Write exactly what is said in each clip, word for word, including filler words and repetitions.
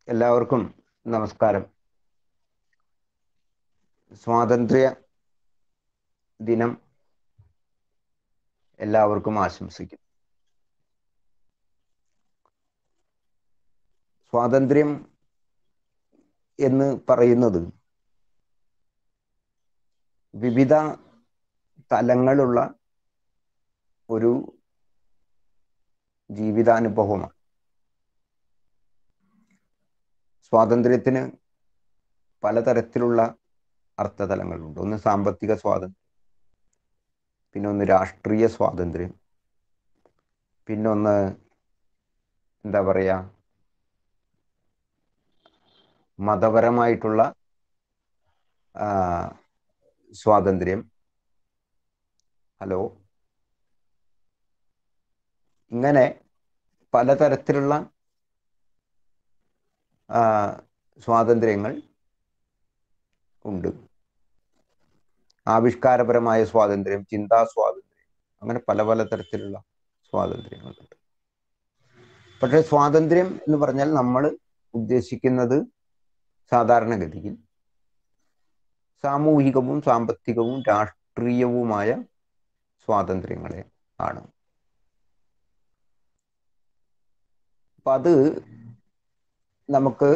എല്ലാവർക്കും നമസ്കാരം. സ്വാതന്ത്ര്യ ദിനം എല്ലാവർക്കും ആശംസിക്കുന്നു. സ്വാതന്ത്ര്യം എന്ന് പറയുന്നത് വിവിധ തലങ്ങളുള്ള ഒരു ജീവിതാനുഭവമാണ്. സ്വാതന്ത്ര്യത്തിന് പലതരത്തിലുള്ള അർത്ഥതലങ്ങളുണ്ട്. ഒന്ന് സാമ്പത്തിക സ്വാതന്ത്ര്യം, പിന്നെ ഒന്ന് രാഷ്ട്രീയ സ്വാതന്ത്ര്യം, പിന്നൊന്ന് എന്താ പറയുക മതപരമായിട്ടുള്ള സ്വാതന്ത്ര്യം. ഹലോ ഇങ്ങനെ പലതരത്തിലുള്ള സ്വാതന്ത്ര്യങ്ങൾ ഉണ്ട്. ആവിഷ്കാരപരമായ സ്വാതന്ത്ര്യം, ചിന്താ സ്വാതന്ത്ര്യം, അങ്ങനെ പല പല തരത്തിലുള്ള സ്വാതന്ത്ര്യങ്ങളുണ്ട്. പക്ഷെ സ്വാതന്ത്ര്യം എന്ന് പറഞ്ഞാൽ നമ്മൾ ഉദ്ദേശിക്കുന്നത് സാധാരണഗതിയിൽ സാമൂഹികവും സാമ്പത്തികവും രാഷ്ട്രീയവുമായ സ്വാതന്ത്ര്യങ്ങളെ ആണ്. അപ്പൊ അത് നമുക്ക്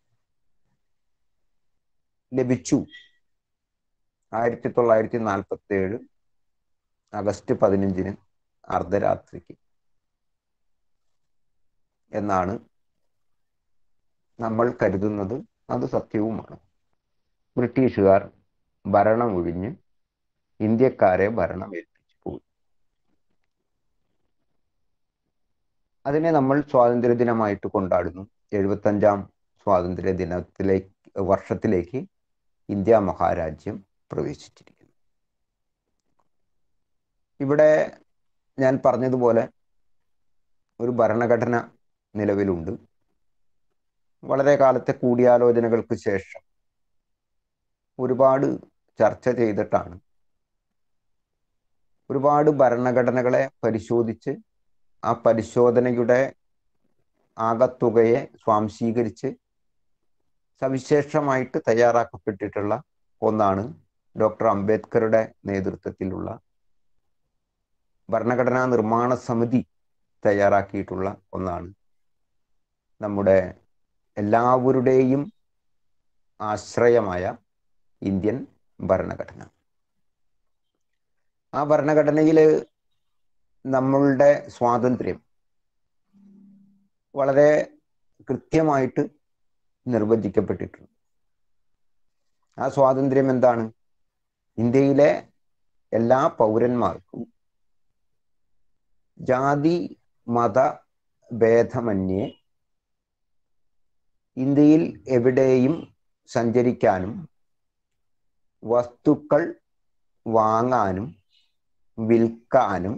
ലഭിച്ചു ആയിരത്തി തൊള്ളായിരത്തി നാൽപ്പത്തി ഏഴ് ആഗസ്റ്റ് പതിനഞ്ചിന് അർദ്ധരാത്രിക്ക് എന്നാണ് നമ്മൾ കരുതുന്നത്. അത് സത്യവുമാണ്. ബ്രിട്ടീഷുകാർ ഭരണം ഒഴിഞ്ഞ് ഇന്ത്യക്കാരെ ഭരണം ഏൽപ്പിച്ചു പോയി. അതിനെ നമ്മൾ സ്വാതന്ത്ര്യ ദിനമായിട്ട് കൊണ്ടാടുന്നു. എഴുപത്തഞ്ചാം സ്വാതന്ത്ര്യ ദിനത്തിലേക്ക് വർഷത്തിലേക്ക് ഇന്ത്യ മഹാരാജ്യം പ്രവേശിച്ചിരിക്കുന്നു. ഇവിടെ ഞാൻ പറഞ്ഞതുപോലെ ഒരു ഭരണഘടന നിലവിലുണ്ട്. വളരെ കാലത്തെ കൂടിയാലോചനകൾക്ക് ശേഷം ഒരുപാട് ചർച്ച ചെയ്തിട്ടാണ് ഒരുപാട് ഭരണഘടനകളെ പരിശോധിച്ച് ആ പരിശോധനയുടെ ആകത്തുകയെ സ്വാംശീകരിച്ച് സവിശേഷമായിട്ട് തയ്യാറാക്കപ്പെട്ടിട്ടുള്ള ഒന്നാണ് ഡോക്ടർ അംബേദ്കറുടെ നേതൃത്വത്തിലുള്ള ഭരണഘടനാ നിർമ്മാണ സമിതി തയ്യാറാക്കിയിട്ടുള്ള ഒന്നാണ് നമ്മുടെ എല്ലാവരുടെയും ആശ്രയമായ ഇന്ത്യൻ ഭരണഘടന. ആ ഭരണഘടനയിൽ നമ്മളുടെ സ്വാതന്ത്ര്യം വളരെ കൃത്യമായിട്ട് നിർവചിക്കപ്പെട്ടിട്ടുണ്ട്. ആ സ്വാതന്ത്ര്യം എന്താണ്? ഇന്ത്യയിലെ എല്ലാ പൗരന്മാർക്കും ജാതി മത ഭേദമന്യേ ഇന്ത്യയിൽ എവിടെയും സഞ്ചരിക്കാനും വസ്തുക്കൾ വാങ്ങാനും വിൽക്കാനും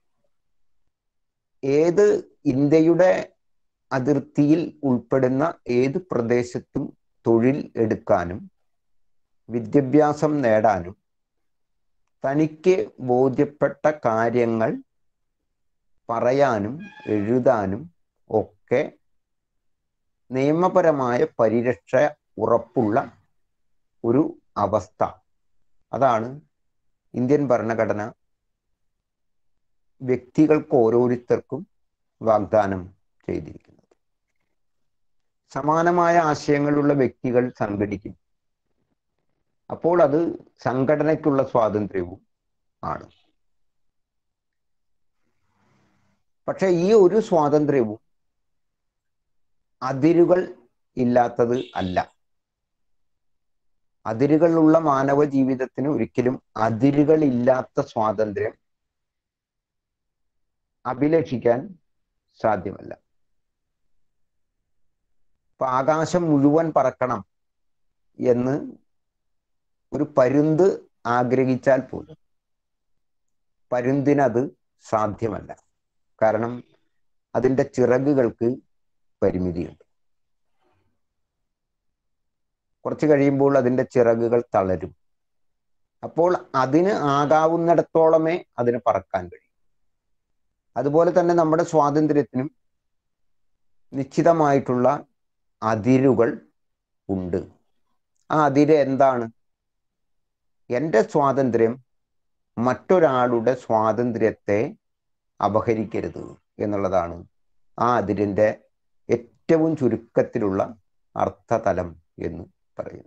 ഏത് ഇന്ത്യയുടെ അതിർത്തിയിൽ ഉൾപ്പെടുന്ന ഏത് പ്രദേശത്തും തൊഴിൽ എടുക്കാനും വിദ്യാഭ്യാസം നേടാനും തനിക്ക് ബോധ്യപ്പെട്ട കാര്യങ്ങൾ പറയാനും എഴുതാനും ഒക്കെ നിയമപരമായ പരിരക്ഷ ഉറപ്പുള്ള ഒരു അവസ്ഥ. അതാണ് ഇന്ത്യൻ ഭരണഘടന വ്യക്തികൾക്ക് ഓരോരുത്തർക്കും വാഗ്ദാനം ചെയ്തിരിക്കുന്നത്. സമാനമായ ആശയങ്ങളുള്ള വ്യക്തികൾ സംഘടിക്കും. അപ്പോൾ അത് സംഘടനയ്ക്കുള്ള സ്വാതന്ത്ര്യവും ആണ്. പക്ഷെ ഈ ഒരു സ്വാതന്ത്ര്യവും അതിരുകൾ ഇല്ലാത്തത് അല്ല. അതിരുകളുള്ള മാനവ ജീവിതത്തിന് ഒരിക്കലും അതിരുകളില്ലാത്ത സ്വാതന്ത്ര്യം അഭിലഷിക്കാൻ സാധ്യമല്ല. ഇപ്പൊ ആകാശം മുഴുവൻ പറക്കണം എന്ന് ഒരു പരുന്ത് ആഗ്രഹിച്ചാൽ പോലും പരുന്തിനത് സാധ്യമല്ല. കാരണം അതിൻ്റെ ചിറകുകൾക്ക് പരിമിതിയുണ്ട്. കുറച്ച് കഴിയുമ്പോൾ അതിൻ്റെ ചിറകുകൾ തളരും. അപ്പോൾ അതിന് ആകാവുന്നിടത്തോളമേ അതിന് പറക്കാൻ കഴിയും. അതുപോലെ തന്നെ നമ്മുടെ സ്വാതന്ത്ര്യത്തിനും നിശ്ചിതമായിട്ടുള്ള അതിരുകൾ ഉണ്ട്. ആ അതിര് എന്താണ്? എൻ്റെ സ്വാതന്ത്ര്യം മറ്റൊരാളുടെ സ്വാതന്ത്ര്യത്തെ അപഹരിക്കരുത് എന്നുള്ളതാണ് ആ അതിരിൻ്റെ ഏറ്റവും ചുരുക്കത്തിലുള്ള അർത്ഥതലം എന്ന് പറയുന്നത്.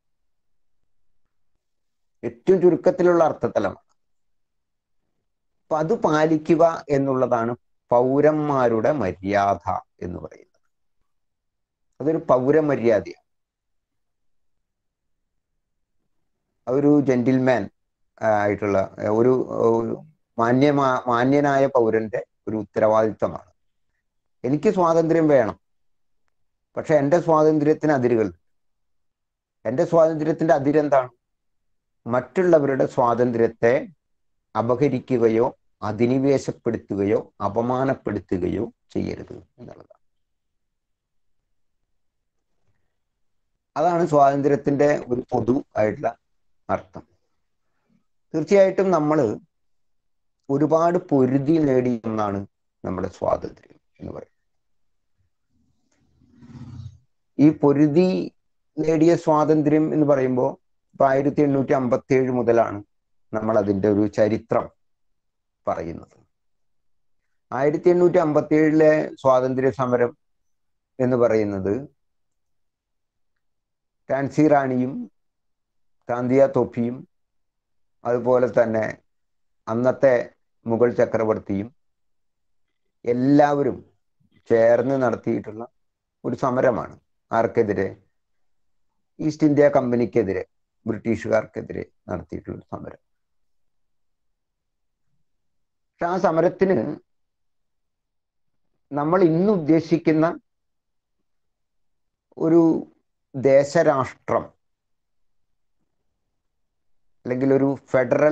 ഏറ്റവും ചുരുക്കത്തിലുള്ള അർത്ഥതലമാണ്. അപ്പൊ അത് പാലിക്കുക എന്നുള്ളതാണ് പൗരന്മാരുടെ മര്യാദ എന്ന് പറയുന്നത്. അതൊരു പൗരമര്യാദയാണ്. ഒരു ജെന്റിൽമാൻ ആയിട്ടുള്ള ഒരു മാന്യമാ മാന്യനായ പൗരന്റെ ഒരു ഉത്തരവാദിത്തമാണ്. എനിക്ക് സ്വാതന്ത്ര്യം വേണം, പക്ഷെ എൻ്റെ സ്വാതന്ത്ര്യത്തിന് അതിരുകൾ. എൻ്റെ സ്വാതന്ത്ര്യത്തിന്റെ അതിരെന്താണ്? മറ്റുള്ളവരുടെ സ്വാതന്ത്ര്യത്തെ അപഹരിക്കുകയോ അധിനിവേശപ്പെടുത്തുകയോ അപമാനപ്പെടുത്തുകയോ ചെയ്യരുത് എന്നുള്ളതാണ്. അതാണ് സ്വാതന്ത്ര്യത്തിന്റെ ഒരു പൊതു ആയിട്ടുള്ള അർത്ഥം. തീർച്ചയായിട്ടും നമ്മൾ ഒരുപാട് പൊരുതി നേടിയ ഒന്നാണ് നമ്മുടെ സ്വാതന്ത്ര്യം എന്ന് പറയുന്നത്. ഈ പൊരുതി നേടിയ സ്വാതന്ത്ര്യം എന്ന് പറയുമ്പോൾ ഇപ്പൊ ആയിരത്തി എണ്ണൂറ്റി അമ്പത്തി ഏഴ് മുതലാണ് നമ്മൾ അതിൻ്റെ ഒരു ചരിത്രം പറയുന്നത്. ആയിരത്തി എണ്ണൂറ്റി അമ്പത്തി ഏഴിലെ സ്വാതന്ത്ര്യ സമരം എന്ന് പറയുന്നത് ഝാൻസി റാണിയും താന്തിയ തോപ്പിയും അതുപോലെ തന്നെ അന്നത്തെ മുഗൾ ചക്രവർത്തിയും എല്ലാവരും ചേർന്ന് നടത്തിയിട്ടുള്ള ഒരു സമരമാണ്. ആർക്കെതിരെ? ഈസ്റ്റ് ഇന്ത്യ കമ്പനിക്കെതിരെ, ബ്രിട്ടീഷുകാർക്കെതിരെ നടത്തിയിട്ടുള്ള സമരം. പക്ഷെ ആ സമരത്തിന് നമ്മൾ ഇന്ന് ഉദ്ദേശിക്കുന്ന ഒരു ദേശരാഷ്ട്രം അല്ലെങ്കിൽ ഒരു ഫെഡറൽ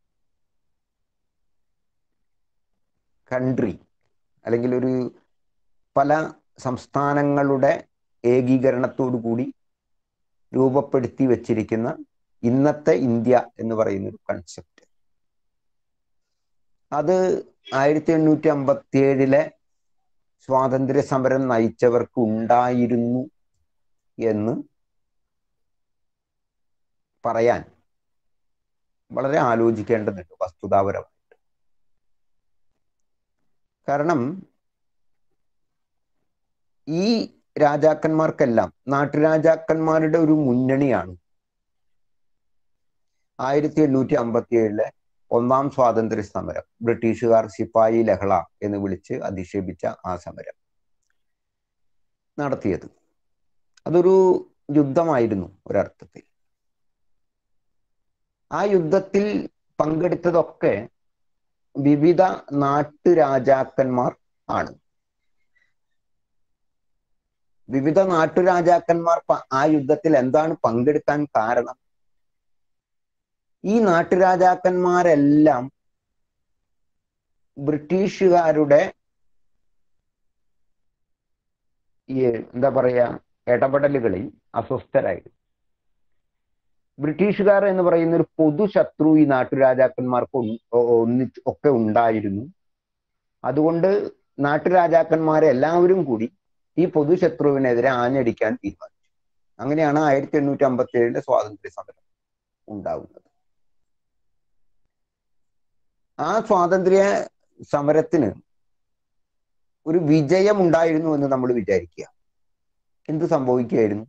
കൺട്രി അല്ലെങ്കിൽ ഒരു പല സംസ്ഥാനങ്ങളുടെ ഏകീകരണത്തോടു കൂടി രൂപപ്പെടുത്തി വച്ചിരിക്കുന്ന ഇന്നത്തെ ഇന്ത്യ എന്ന് പറയുന്ന ഒരു കൺസെപ്റ്റ്, അത് ആയിരത്തി എണ്ണൂറ്റി അമ്പത്തി ഏഴിലെ സ്വാതന്ത്ര്യ സമരം നയിച്ചവർക്ക് ഉണ്ടായിരുന്നു എന്ന് പറയാൻ വളരെ ആലോചിക്കേണ്ടതുണ്ട് വസ്തുതാപരമായിട്ട്. കാരണം ഈ രാജാക്കന്മാർക്കെല്ലാം നാട്ടുരാജാക്കന്മാരുടെ ഒരു മുന്നണിയാണ് ആയിരത്തി എണ്ണൂറ്റി അമ്പത്തി ഏഴിലെ ഒന്നാം സ്വാതന്ത്ര്യ സമരം, ബ്രിട്ടീഷുകാർ സിപ്പായി ലഹള എന്ന് വിളിച്ച് അധിക്ഷേപിച്ച ആ സമരം നടത്തിയത്. അതൊരു യുദ്ധമായിരുന്നു ഒരർത്ഥത്തിൽ. ആ യുദ്ധത്തിൽ പങ്കെടുത്തതൊക്കെ വിവിധ നാട്ടുരാജാക്കന്മാർ ആണ്. വിവിധ നാട്ടുരാജാക്കന്മാർ ആ യുദ്ധത്തിൽ എന്താണ് പങ്കെടുക്കാൻ കാരണം? ഈ നാട്ടുരാജാക്കന്മാരെല്ലാം ബ്രിട്ടീഷുകാരുടെ ഈ എന്താ പറയാ ഇടപെടലുകളിൽ അസ്വസ്ഥരായിരുന്നു. ബ്രിട്ടീഷുകാർ എന്ന് പറയുന്ന ഒരു പൊതു ശത്രു ഈ നാട്ടുരാജാക്കന്മാർക്ക് ഒന്നി ഒക്കെ ഉണ്ടായിരുന്നു. അതുകൊണ്ട് നാട്ടുരാജാക്കന്മാരെ എല്ലാവരും കൂടി ഈ പൊതു ശത്രുവിനെതിരെ ആഞ്ഞടിക്കാൻ തീരുമാനിച്ചു. അങ്ങനെയാണ് ആയിരത്തി എണ്ണൂറ്റി അമ്പത്തി ഏഴിലെ സ്വാതന്ത്ര്യ സമരം ഉണ്ടാവുന്നത്. ആ സ്വാതന്ത്ര്യ സമരത്തിന് ഒരു വിജയം ഉണ്ടായിരുന്നു എന്ന് നമ്മൾ വിചാരിക്കുക. എന്ത് സംഭവിക്കുകയായിരുന്നു?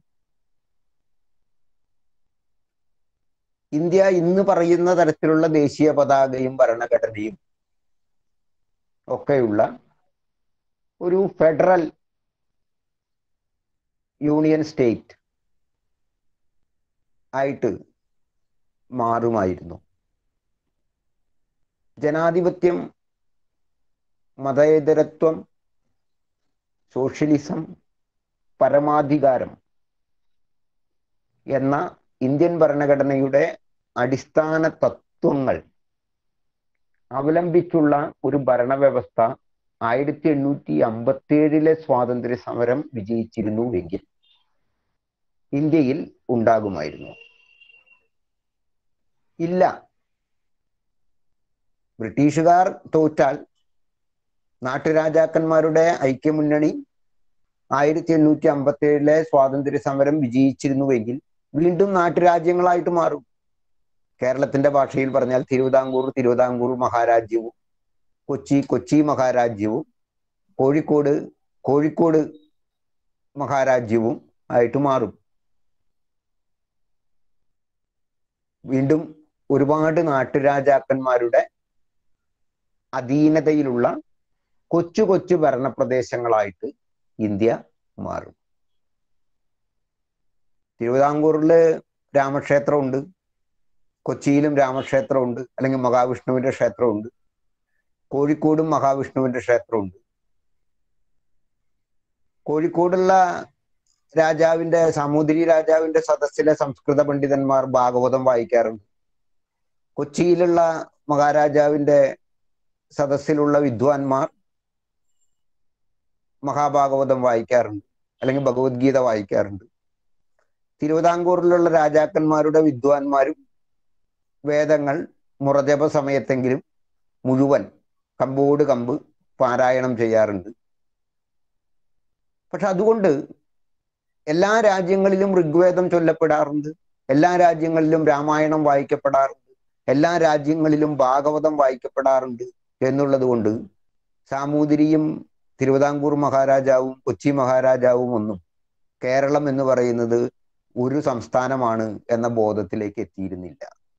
ഇന്ത്യ ഇന്ന് പറയുന്ന തരത്തിലുള്ള ദേശീയ പതാകയും ഭരണഘടനയും ഒക്കെയുള്ള ഒരു ഫെഡറൽ യൂണിയൻ സ്റ്റേറ്റ് ആയിട്ട് മാറുമായിരുന്നു. ജനാധിപത്യം, മതേതരത്വം, സോഷ്യലിസം, പരമാധികാരം എന്ന ഇന്ത്യൻ ഭരണഘടനയുടെ അടിസ്ഥാന തത്വങ്ങൾ അവലംബിച്ചുള്ള ഒരു ഭരണവ്യവസ്ഥ ആയിരത്തി എണ്ണൂറ്റി അമ്പത്തി ഏഴിലെ സ്വാതന്ത്ര്യ സമരം വിജയിച്ചിരുന്നുവെങ്കിൽ ഇന്ത്യയിൽ ഉണ്ടാകുമായിരുന്നു. ഇല്ല. ബ്രിട്ടീഷുകാർ തോറ്റാൽ നാട്ടുരാജാക്കന്മാരുടെ ഐക്യമുന്നണി ആയിരത്തി എണ്ണൂറ്റി അമ്പത്തി ഏഴിലെ സ്വാതന്ത്ര്യ സമരം വിജയിച്ചിരുന്നുവെങ്കിൽ വീണ്ടും നാട്ടുരാജ്യങ്ങളായിട്ട് മാറും. കേരളത്തിന്റെ ഭാഷയിൽ പറഞ്ഞാൽ തിരുവിതാംകൂർ തിരുവിതാംകൂർ മഹാരാജ്യവും, കൊച്ചി കൊച്ചി മഹാരാജ്യവും, കോഴിക്കോട് കോഴിക്കോട് മഹാരാജ്യവും ആയിട്ട് മാറും. വീണ്ടും ഒരുപാട് നാട്ടുരാജാക്കന്മാരുടെ അധീനതയിലുള്ള കൊച്ചു കൊച്ചു ഭരണപ്രദേശങ്ങളായിട്ട് ഇന്ത്യ മാറും. തിരുവിതാംകൂറില് രാമക്ഷേത്രമുണ്ട്, കൊച്ചിയിലും രാമക്ഷേത്രമുണ്ട്, അല്ലെങ്കിൽ മഹാവിഷ്ണുവിന്റെ ക്ഷേത്രമുണ്ട്, കോഴിക്കോടും മഹാവിഷ്ണുവിന്റെ ക്ഷേത്രമുണ്ട്. കോഴിക്കോടുള്ള രാജാവിന്റെ സാമൂതിരി രാജാവിന്റെ സദസ്സിലെ സംസ്കൃത പണ്ഡിതന്മാർ ഭാഗവതം വായിക്കാറുണ്ട്. കൊച്ചിയിലുള്ള മഹാരാജാവിന്റെ സദസ്സിലുള്ള വിദ്വാൻമാർ മഹാഭാഗവതം വായിക്കാറുണ്ട്, അല്ലെങ്കിൽ ഭഗവത്ഗീത വായിക്കാറുണ്ട്. തിരുവിതാംകൂറിലുള്ള രാജാക്കന്മാരുടെ വിദ്വാൻമാരും വേദങ്ങൾ മുറജപ സമയത്തെങ്കിലും മുഴുവൻ കമ്പോട് കമ്പ് പാരായണം ചെയ്യാറുണ്ട്. പക്ഷെ അതുകൊണ്ട് എല്ലാ രാജ്യങ്ങളിലും ഋഗ്വേദം ചൊല്ലപ്പെടാറുണ്ട്, എല്ലാ രാജ്യങ്ങളിലും രാമായണം വായിക്കപ്പെടാറുണ്ട്, എല്ലാ രാജ്യങ്ങളിലും ഭാഗവതം വായിക്കപ്പെടാറുണ്ട് എന്നുള്ളത് കൊണ്ട് സാമൂതിരിയും തിരുവിതാംകൂർ മഹാരാജാവും കൊച്ചി മഹാരാജാവും ഒന്നും കേരളം എന്ന് പറയുന്നത് ഒരു സംസ്ഥാനമാണ് എന്ന ബോധത്തിലേക്ക് എത്തിയിരുന്നില്ല.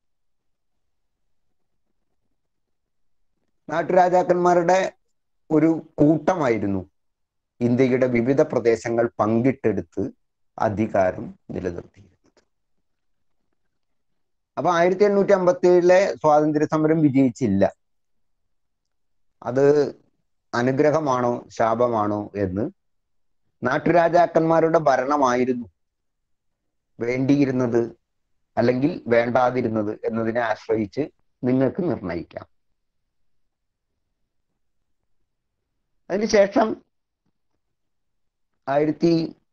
നാട്ടുരാജാക്കന്മാരുടെ ഒരു കൂട്ടമായിരുന്നു ഇന്ത്യയുടെ വിവിധ പ്രദേശങ്ങൾ പങ്കിട്ടെടുത്ത് അധികാരം നിലനിർത്തിയിരുന്നത്. അപ്പൊ ആയിരത്തി എണ്ണൂറ്റി അമ്പത്തി ഏഴിലെ സ്വാതന്ത്ര്യ സമരം വിജയിച്ചില്ല. അത് അനുഗ്രഹമാണോ ശാപമാണോ എന്ന് നാട്ടുരാജാക്കന്മാരുടെ ഭരണമായിരുന്നു വേണ്ടിയിരുന്നത് അല്ലെങ്കിൽ വേണ്ടാതിരുന്നത് എന്നതിനെ ആശ്രയിച്ച് നിങ്ങൾക്ക് നിർണയിക്കാം. അതിനുശേഷം ആയിരത്തി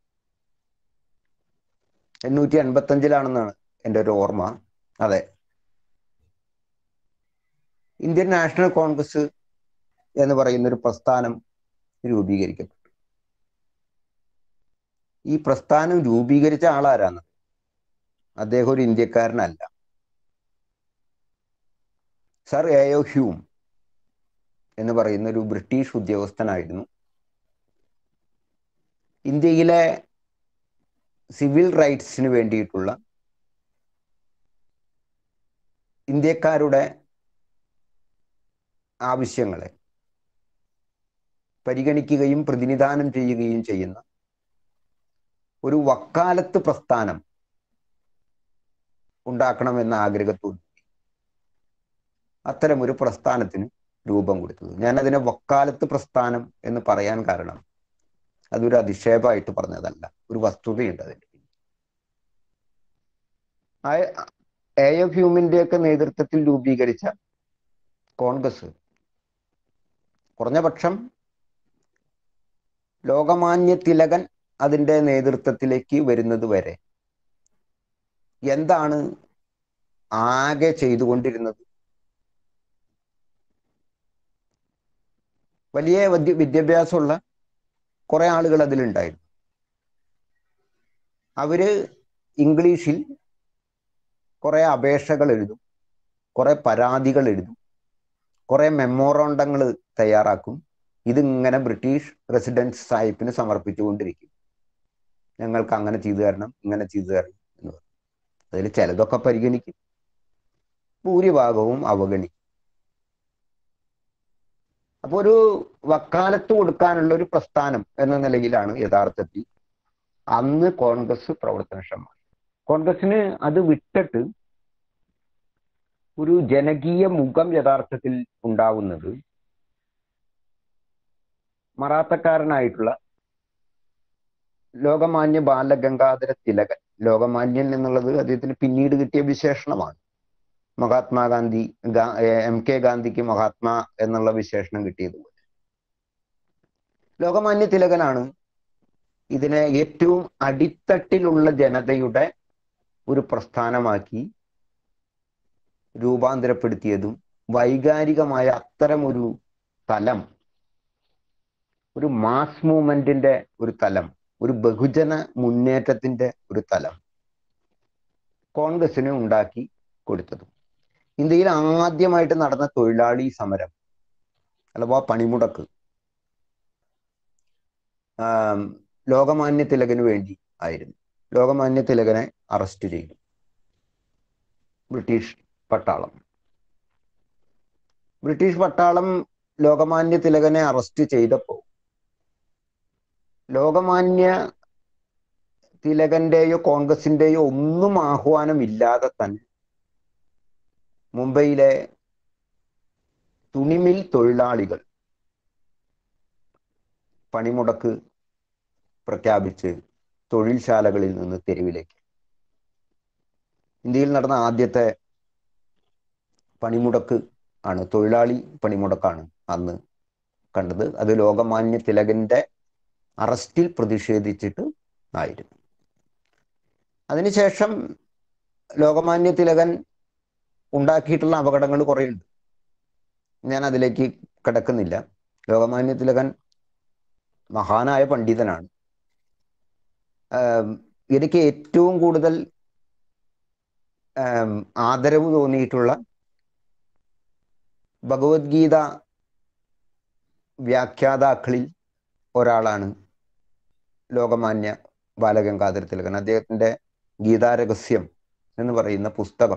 എണ്ണൂറ്റി അൻപത്തി അഞ്ചിലാണെന്നാണ് എൻ്റെ ഒരു ഓർമ്മ. അതെ, ഇന്ത്യൻ നാഷണൽ കോൺഗ്രസ് എന്ന് പറയുന്ന ഒരു പ്രസ്ഥാനം രൂപീകരിക്കപ്പെട്ടു. ഈ പ്രസ്ഥാനം രൂപീകരിച്ച ആളാരാണ്? അദ്ദേഹം ഒരു ഇന്ത്യക്കാരനല്ല. സർ എ ഒ ഹ്യൂം എന്ന് പറയുന്ന ഒരു ബ്രിട്ടീഷ് ഉദ്യോഗസ്ഥനായിരുന്നു. ഇന്ത്യയിലെ സിവിൽ റൈറ്റ്സിന് വേണ്ടിയിട്ടുള്ള ഇന്ത്യക്കാരുടെ ആവശ്യങ്ങളെ പരിഗണിക്കുകയും പ്രതിനിധാനം ചെയ്യുകയും ചെയ്യുന്ന ഒരു വക്കാലത്ത് പ്രസ്ഥാനം ഉണ്ടാക്കണമെന്ന ആഗ്രഹത്തോട് അത്തരം ഒരു പ്രസ്ഥാനത്തിന് രൂപം കൊടുത്തത്. ഞാൻ അതിനെ വക്കാലത്ത് പ്രസ്ഥാനം എന്ന് പറയാൻ കാരണം അതൊരു അധിക്ഷേപമായിട്ട് പറഞ്ഞതല്ല, ഒരു വസ്തുതയുണ്ട് അതിൻ്റെ. എ എഫ് ഹ്യൂമിന്റെ ഒക്കെ നേതൃത്വത്തിൽ രൂപീകരിച്ച കോൺഗ്രസ് കുറഞ്ഞ പക്ഷം ലോകമാന്യ തിലകൻ അതിൻ്റെ നേതൃത്വത്തിലേക്ക് വരുന്നത് വരെ എന്താണ് ആകെ ചെയ്തുകൊണ്ടിരുന്നത്? വലിയ വിദ്യാഭ്യാസമുള്ള കുറെ ആളുകൾ അതിലുണ്ടായിരുന്നു. അവര് ഇംഗ്ലീഷിൽ കുറെ അപേക്ഷകൾ എഴുതും, കുറെ പരാതികൾ എഴുതും, കുറെ മെമ്മോറാണ്ടങ്ങൾ തയ്യാറാക്കും. ഇതിങ്ങനെ ബ്രിട്ടീഷ് റെസിഡൻസ് സാഹിബിന് സമർപ്പിച്ചുകൊണ്ടിരിക്കും. ഞങ്ങൾക്ക് അങ്ങനെ ചെയ്തു തരണം, ഇങ്ങനെ ചെയ്തു തരണം എന്ന് പറയും. അതിൽ ചിലതൊക്കെ പരിഗണിക്കും, ഭൂരിഭാഗവും അവഗണിക്കും. അപ്പൊ ഒരു വക്കാലത്ത് കൊടുക്കാനുള്ള ഒരു പ്രസ്ഥാനം എന്ന നിലയിലാണ് യഥാർത്ഥത്തിൽ അന്ന് കോൺഗ്രസ് പ്രവർത്തനക്ഷമമാണ്. കോൺഗ്രസിന് അത് വിട്ടിട്ട് ഒരു ജനകീയ മുഖം യഥാർത്ഥത്തിൽ ഉണ്ടാവുന്നത് മറാത്തക്കാരനായിട്ടുള്ള ലോകമാന്യ ബാലഗംഗാധര തിലകൻ, ലോകമാന്യൻ എന്നുള്ളത് അദ്ദേഹത്തിന് പിന്നീട് കിട്ടിയ വിശേഷണമാണ്. മഹാത്മാഗാന്ധി, എം കെ ഗാന്ധിക്ക് മഹാത്മാ എന്നുള്ള വിശേഷണം കിട്ടിയതുപോലെ ലോകമാന്യ തിലകനാണ് ഇതിനെ ഏറ്റവും അടിത്തട്ടിലുള്ള ജനതയുടെ ഒരു പ്രസ്ഥാനമാക്കി രൂപാന്തരപ്പെടുത്തിയതും വൈകാരികമായ അത്തരമൊരു തലം ഒരു മാസ് മൂവ്മെന്റിന്റെ ഒരു തലം, ഒരു ബഹുജന മുന്നേറ്റത്തിന്റെ ഒരു തലം കോൺഗ്രസിന് ഉണ്ടാക്കി കൊടുത്തത്. ഇന്ത്യയിൽ ആദ്യമായിട്ട് നടന്ന തൊഴിലാളി സമരം അഥവാ പണിമുടക്ക് ലോകമാന്യ തിലകന് വേണ്ടി ആയിരുന്നു. ലോകമാന്യ തിലകനെ അറസ്റ്റ് ചെയ്തു ബ്രിട്ടീഷ് പട്ടാളം. ബ്രിട്ടീഷ് പട്ടാളം ലോകമാന്യ തിലകനെ അറസ്റ്റ് ചെയ്തപ്പോൾ ലോകമാന്യ തിലകന്റെയോ കോൺഗ്രസിന്റെയോ ഒന്നും ആഹ്വാനമില്ലാതെ തന്നെ മുംബൈയിലെ തുണിമിൽ തൊഴിലാളികൾ പണിമുടക്ക് പ്രഖ്യാപിച്ച് തൊഴിൽശാലകളിൽ നിന്ന് തെരുവിലേക്ക്. ഇന്ത്യയിൽ നടന്ന ആദ്യത്തെ പണിമുടക്ക് ആണ്, തൊഴിലാളി പണിമുടക്കാണ് അന്ന് കണ്ടത്. അത് ലോകമാന്യ തിലകന്റെ അറസ്റ്റിൽ പ്രതിഷേധിച്ചിട്ട് ആയിരുന്നു. അതിനുശേഷം ലോകമാന്യ തിലകൻ ഉണ്ടാക്കിയിട്ടുള്ള അപകടങ്ങൾ കുറേയുണ്ട്. ഞാൻ അതിലേക്ക് കിടക്കുന്നില്ല. ലോകമാന്യ തിലകൻ മഹാനായ പണ്ഡിതനാണ്. എനിക്ക് ഏറ്റവും കൂടുതൽ ആദരവ് തോന്നിയിട്ടുള്ള ഭഗവത്ഗീത വ്യാഖ്യാതാക്കളിൽ ഒരാളാണ് ലോകമാന്യ ബാലഗംഗാധര തിലകൻ. അദ്ദേഹത്തിന്റെ ഗീതാരഹസ്യം എന്ന് പറയുന്ന പുസ്തകം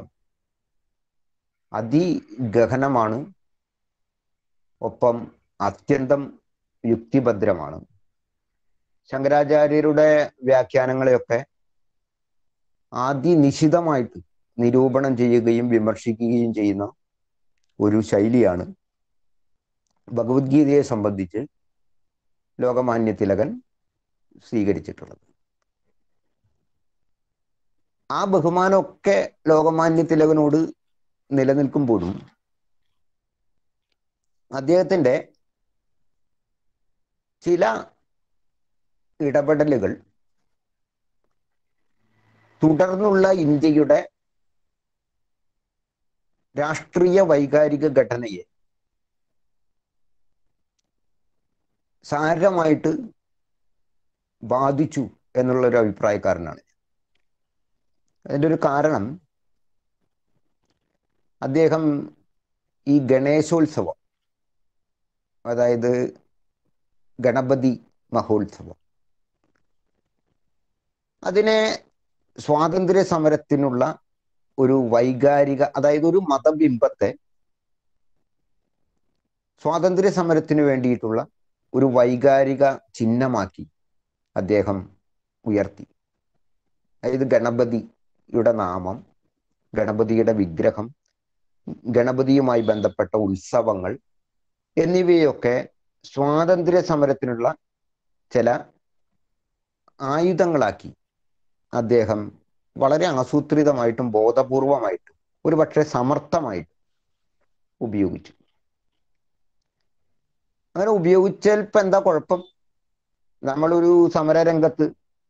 അതിഗഹനമാണ്, ഒപ്പം അത്യന്തം യുക്തിഭദ്രമാണ്. ശങ്കരാചാര്യരുടെ വ്യാഖ്യാനങ്ങളെയൊക്കെ അതിനിശിതമായിട്ട് നിരൂപണം ചെയ്യുകയും വിമർശിക്കുകയും ചെയ്യുന്ന ഒരു ശൈലിയാണ് ഭഗവത്ഗീതയെ സംബന്ധിച്ച് ലോകമാന്യ തിലകൻ സ്വീകരിച്ചിട്ടുള്ളത്. ആ ബഹുമാനമൊക്കെ ലോകമാന്യ തിലകനോട് നിലനിൽക്കുമ്പോഴും അദ്ദേഹത്തിന്റെ ചില ഇടപെടലുകൾ തുടർന്നുള്ള ഇന്ത്യയുടെ രാഷ്ട്രീയ വൈകാരിക ഘടനയെ സാരമായിട്ട് ബാധിച്ചു എന്നുള്ളൊരു അഭിപ്രായക്കാരനാണ്. അതിൻ്റെ ഒരു കാരണം, അദ്ദേഹം ഈ ഗണേശോത്സവം, അതായത് ഗണപതി മഹോത്സവം, അതിനെ സ്വാതന്ത്ര്യ സമരത്തിനുള്ള ഒരു വൈകാരിക, അതായത് ഒരു മതബിംബത്തെ സ്വാതന്ത്ര്യ സമരത്തിന് വേണ്ടിയിട്ടുള്ള ഒരു വൈകാരിക ചിഹ്നമാക്കി അദ്ദേഹം ഉയർത്തി. അതായത് ഗണപതിയുടെ നാമം, ഗണപതിയുടെ വിഗ്രഹം, ഗണപതിയുമായി ബന്ധപ്പെട്ട ഉത്സവങ്ങൾ എന്നിവയൊക്കെ സ്വാതന്ത്ര്യ സമരത്തിനുള്ള ചില ആയുധങ്ങളാക്കി അദ്ദേഹം വളരെ ആസൂത്രിതമായിട്ടും ബോധപൂർവമായിട്ടും ഒരുപക്ഷെ സമർത്ഥമായിട്ടും ഉപയോഗിച്ചു. അങ്ങനെ ഉപയോഗിച്ചാൽ ഇപ്പം എന്താ കുഴപ്പം? നമ്മളൊരു സമരരംഗത്ത്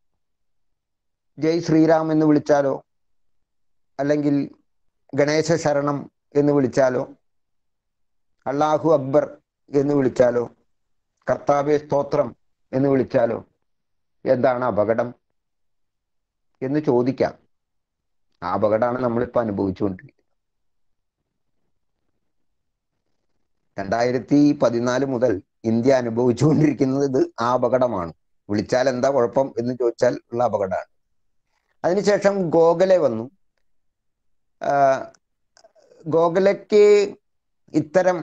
ജയ് ശ്രീറാം എന്ന് വിളിച്ചാലോ, അല്ലെങ്കിൽ ഗണേശ ശരണം എന്ന് വിളിച്ചാലോ, അല്ലാഹു അക്ബർ എന്ന് വിളിച്ചാലോ, കർത്താവേ സ്തോത്രം എന്ന് വിളിച്ചാലോ എന്താണ് അപകടം എന്ന് ചോദിക്കാം. ആ അപകടമാണ് നമ്മളിപ്പോൾ അനുഭവിച്ചുകൊണ്ടിരിക്കുന്നത്. രണ്ടായിരത്തി പതിനാല് മുതൽ ഇന്ത്യ അനുഭവിച്ചുകൊണ്ടിരിക്കുന്നത് ഇത് ആ അപകടമാണ്. വിളിച്ചാൽ എന്താ കുഴപ്പം എന്ന് ചോദിച്ചാൽ ഉള്ള അപകടമാണ്. അതിനുശേഷം ഗോഖലെ വന്നു. ഗോഖലെക്ക് ഇത്തരം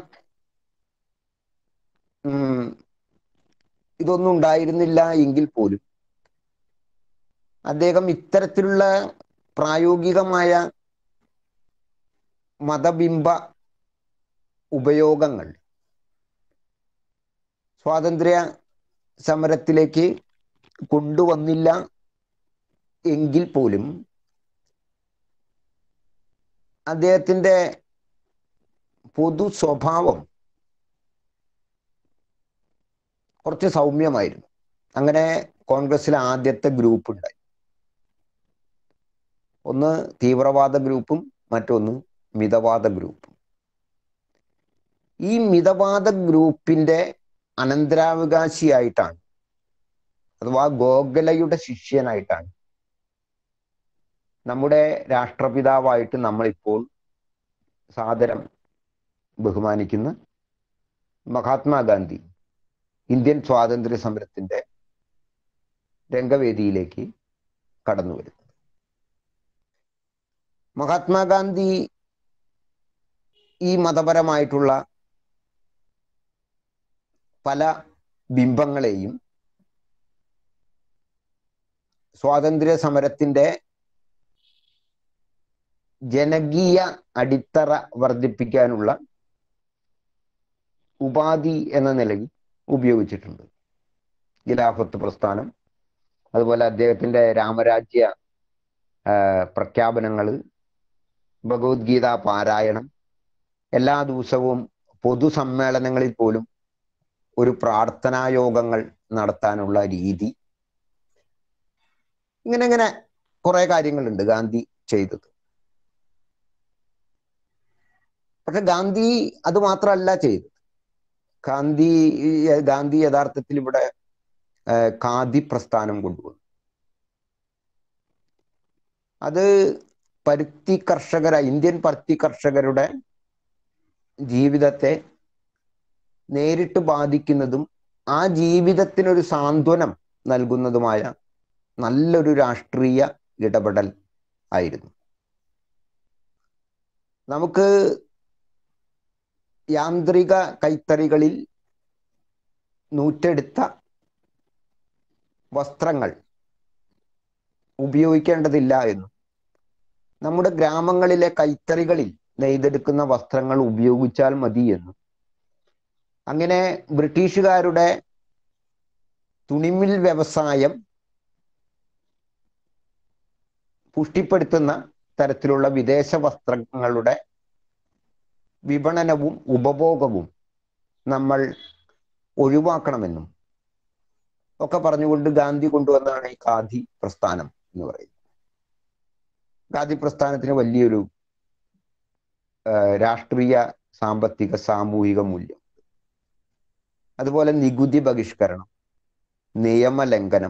ഇതൊന്നും ഉണ്ടായിരുന്നില്ല എങ്കിൽ പോലും അദ്ദേഹം ഇത്തരത്തിലുള്ള പ്രായോഗികമായ മതബിംബ ഉപയോഗങ്ങൾ സ്വാതന്ത്ര്യ സമരത്തിലേക്ക് കൊണ്ടുവന്നില്ല എങ്കിൽ പോലും അദ്ദേഹത്തിൻ്റെ പൊതു സ്വഭാവം കുറച്ച് സൗമ്യമായിരുന്നു. അങ്ങനെ കോൺഗ്രസിലെ ആദ്യത്തെ ഗ്രൂപ്പ് ഉണ്ടായി. ഒന്ന് തീവ്രവാദ ഗ്രൂപ്പും മറ്റൊന്ന് മിതവാദ ഗ്രൂപ്പും. ഈ മിതവാദ ഗ്രൂപ്പിന്റെ അനന്തരാവകാശിയായിട്ടാണ്, അഥവാ ഗോഖലയുടെ ശിഷ്യനായിട്ടാണ് നമ്മുടെ രാഷ്ട്രപിതാവായിട്ട് നമ്മളിപ്പോൾ സാദരം ബഹുമാനിക്കുന്ന മഹാത്മാഗാന്ധി ഇന്ത്യൻ സ്വാതന്ത്ര്യ സമരത്തിന്റെ രംഗവേദിയിലേക്ക് കടന്നു വരുന്നത്. മഹാത്മാഗാന്ധി ഈ മതപരമായിട്ടുള്ള പല ബിംബങ്ങളെയും സ്വാതന്ത്ര്യ സമരത്തിന്റെ ജനകീയ അടിത്തറ വർദ്ധിപ്പിക്കാനുള്ള ഉപാധി എന്ന നിലയിൽ ഉപയോഗിച്ചിട്ടുണ്ട്. ഖിലാഫത്ത് പ്രസ്ഥാനം, അതുപോലെ അദ്ദേഹത്തിന്റെ രാമരാജ്യ പ്രഖ്യാപനങ്ങൾ, ഭഗവത്ഗീത പാരായണം, എല്ലാ ദിവസവും പൊതുസമ്മേളനങ്ങളിൽ പോലും ഒരു പ്രാർത്ഥനായോഗങ്ങൾ നടത്താനുള്ള രീതി, ഇങ്ങനെ ഇങ്ങനെ കുറെ കാര്യങ്ങളുണ്ട് ഗാന്ധി ചെയ്തത്. പക്ഷെ ഗാന്ധി അത് മാത്രമല്ല ചെയ്തത്. ഗാന്ധി ഗാന്ധി യഥാർത്ഥത്തിൽ ഇവിടെ ഖാദി പ്രസ്ഥാനം കൊണ്ടുവന്നു. അത് പരുത്തി കർഷകര ഇന്ത്യൻ പരുത്തി കർഷകരുടെ ജീവിതത്തെ നേരിട്ട് ബാധിക്കുന്നതും ആ ജീവിതത്തിനൊരു സാന്ത്വനം നൽകുന്നതുമായ നല്ലൊരു രാഷ്ട്രീയ ഇടപെടൽ ആയിരുന്നു. നമുക്ക് യാന്ത്രിക കൈത്തറികളിൽ നൂറ്റെടുത്ത വസ്ത്രങ്ങൾ ഉപയോഗിക്കേണ്ടതില്ല എന്നും നമ്മുടെ ഗ്രാമങ്ങളിലെ കൈത്തറികളിൽ നെയ്തെടുക്കുന്ന വസ്ത്രങ്ങൾ ഉപയോഗിച്ചാൽ മതി എന്നും, അങ്ങനെ ബ്രിട്ടീഷുകാരുടെ തുണിമിൽ വ്യവസായം പുഷ്ടിപ്പെടുത്തുന്ന തരത്തിലുള്ള വിദേശ വസ്ത്രങ്ങളുടെ വിപണനവും ഉപഭോഗവും നമ്മൾ ഒഴിവാക്കണമെന്നും ഒക്കെ പറഞ്ഞുകൊണ്ട് ഗാന്ധി കൊണ്ടുവന്നതാണ് ഈ ഖാദി പ്രസ്ഥാനം എന്ന് പറയുന്നത്. ഖാദി പ്രസ്ഥാനത്തിന് വലിയൊരു രാഷ്ട്രീയ, സാമ്പത്തിക, സാമൂഹിക മൂല്യം. അതുപോലെ നികുതി ബഹിഷ്കരണം, നിയമലംഘനം,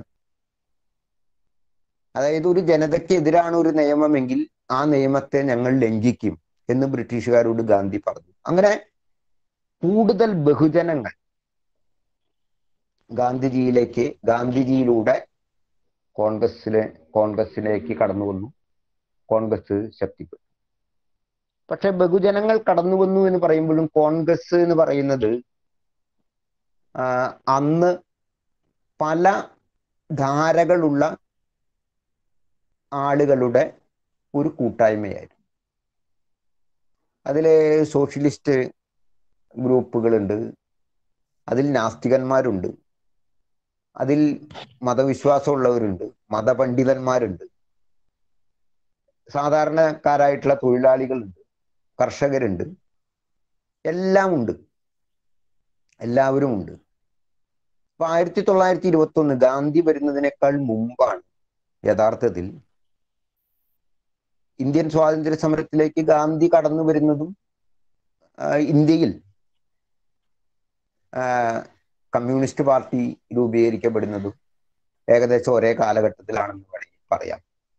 അതായത് ഒരു ജനതയ്ക്കെതിരാണ് ഒരു നിയമമെങ്കിൽ ആ നിയമത്തെ ഞങ്ങൾ ലംഘിക്കും എന്ന് ബ്രിട്ടീഷുകാരോട് ഗാന്ധി പറഞ്ഞു. അങ്ങനെ കൂടുതൽ ബഹുജനങ്ങൾ ഗാന്ധിജിയിലേക്ക് ഗാന്ധിജിയിലൂടെ കോൺഗ്രസിലെ കോൺഗ്രസിലേക്ക് കടന്നു വന്നു. കോൺഗ്രസ് ശക്തിപ്പെട്ടു. പക്ഷെ ബഹുജനങ്ങൾ കടന്നു വന്നു എന്ന് പറയുമ്പോഴും കോൺഗ്രസ് എന്ന് പറയുന്നത് അന്ന് പല ധാരകളുള്ള ആളുകളുടെ ഒരു കൂട്ടായ്മയായിരുന്നു. അതിലെ സോഷ്യലിസ്റ്റ് ഗ്രൂപ്പുകളുണ്ട്, അതിൽ നാസ്തികന്മാരുണ്ട്, അതിൽ മതവിശ്വാസമുള്ളവരുണ്ട്, മതപണ്ഡിതന്മാരുണ്ട്, സാധാരണക്കാരായിട്ടുള്ള തൊഴിലാളികളുണ്ട്, കർഷകരുണ്ട്, എല്ലാം ഉണ്ട്, എല്ലാവരും ഉണ്ട്. അപ്പൊ ആയിരത്തി തൊള്ളായിരത്തി ഇരുപത്തി ഒന്ന് ഗാന്ധി വരുന്നതിനേക്കാൾ മുമ്പാണ് യഥാർത്ഥത്തിൽ ഇന്ത്യൻ സ്വാതന്ത്ര്യ സമരത്തിലേക്ക് ഗാന്ധി കടന്നു വരുന്നതും ഇന്ത്യയിൽ കമ്മ്യൂണിസ്റ്റ് പാർട്ടി രൂപീകരിക്കപ്പെടുന്നതും ഏകദേശം ഒരേ കാലഘട്ടത്തിലാണെന്ന് വേണമെങ്കിൽ പറയാം.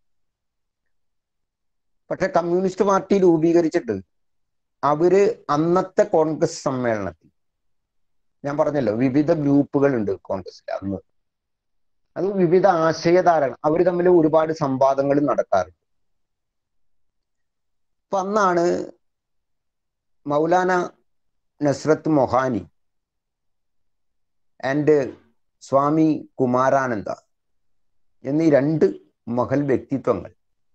പക്ഷെ കമ്മ്യൂണിസ്റ്റ് പാർട്ടി രൂപീകരിച്ചിട്ട് അവര് അന്നത്തെ കോൺഗ്രസ് സമ്മേളനത്തിൽ, ഞാൻ പറഞ്ഞല്ലോ വിവിധ ഗ്രൂപ്പുകൾ ഉണ്ട് കോൺഗ്രസിൽ അന്ന്, അത് വിവിധ ആശയധാരണ, അവർ തമ്മിൽ ഒരുപാട് സംവാദങ്ങൾ നടക്കാറുണ്ട്. അപ്പൊ അന്നാണ് മൗലാന നസ്രത്ത് മൊഹാനി ആൻഡ് സ്വാമി കുമാരാനന്ദ എന്നീ രണ്ട് മഹൽ വ്യക്തിത്വങ്ങൾ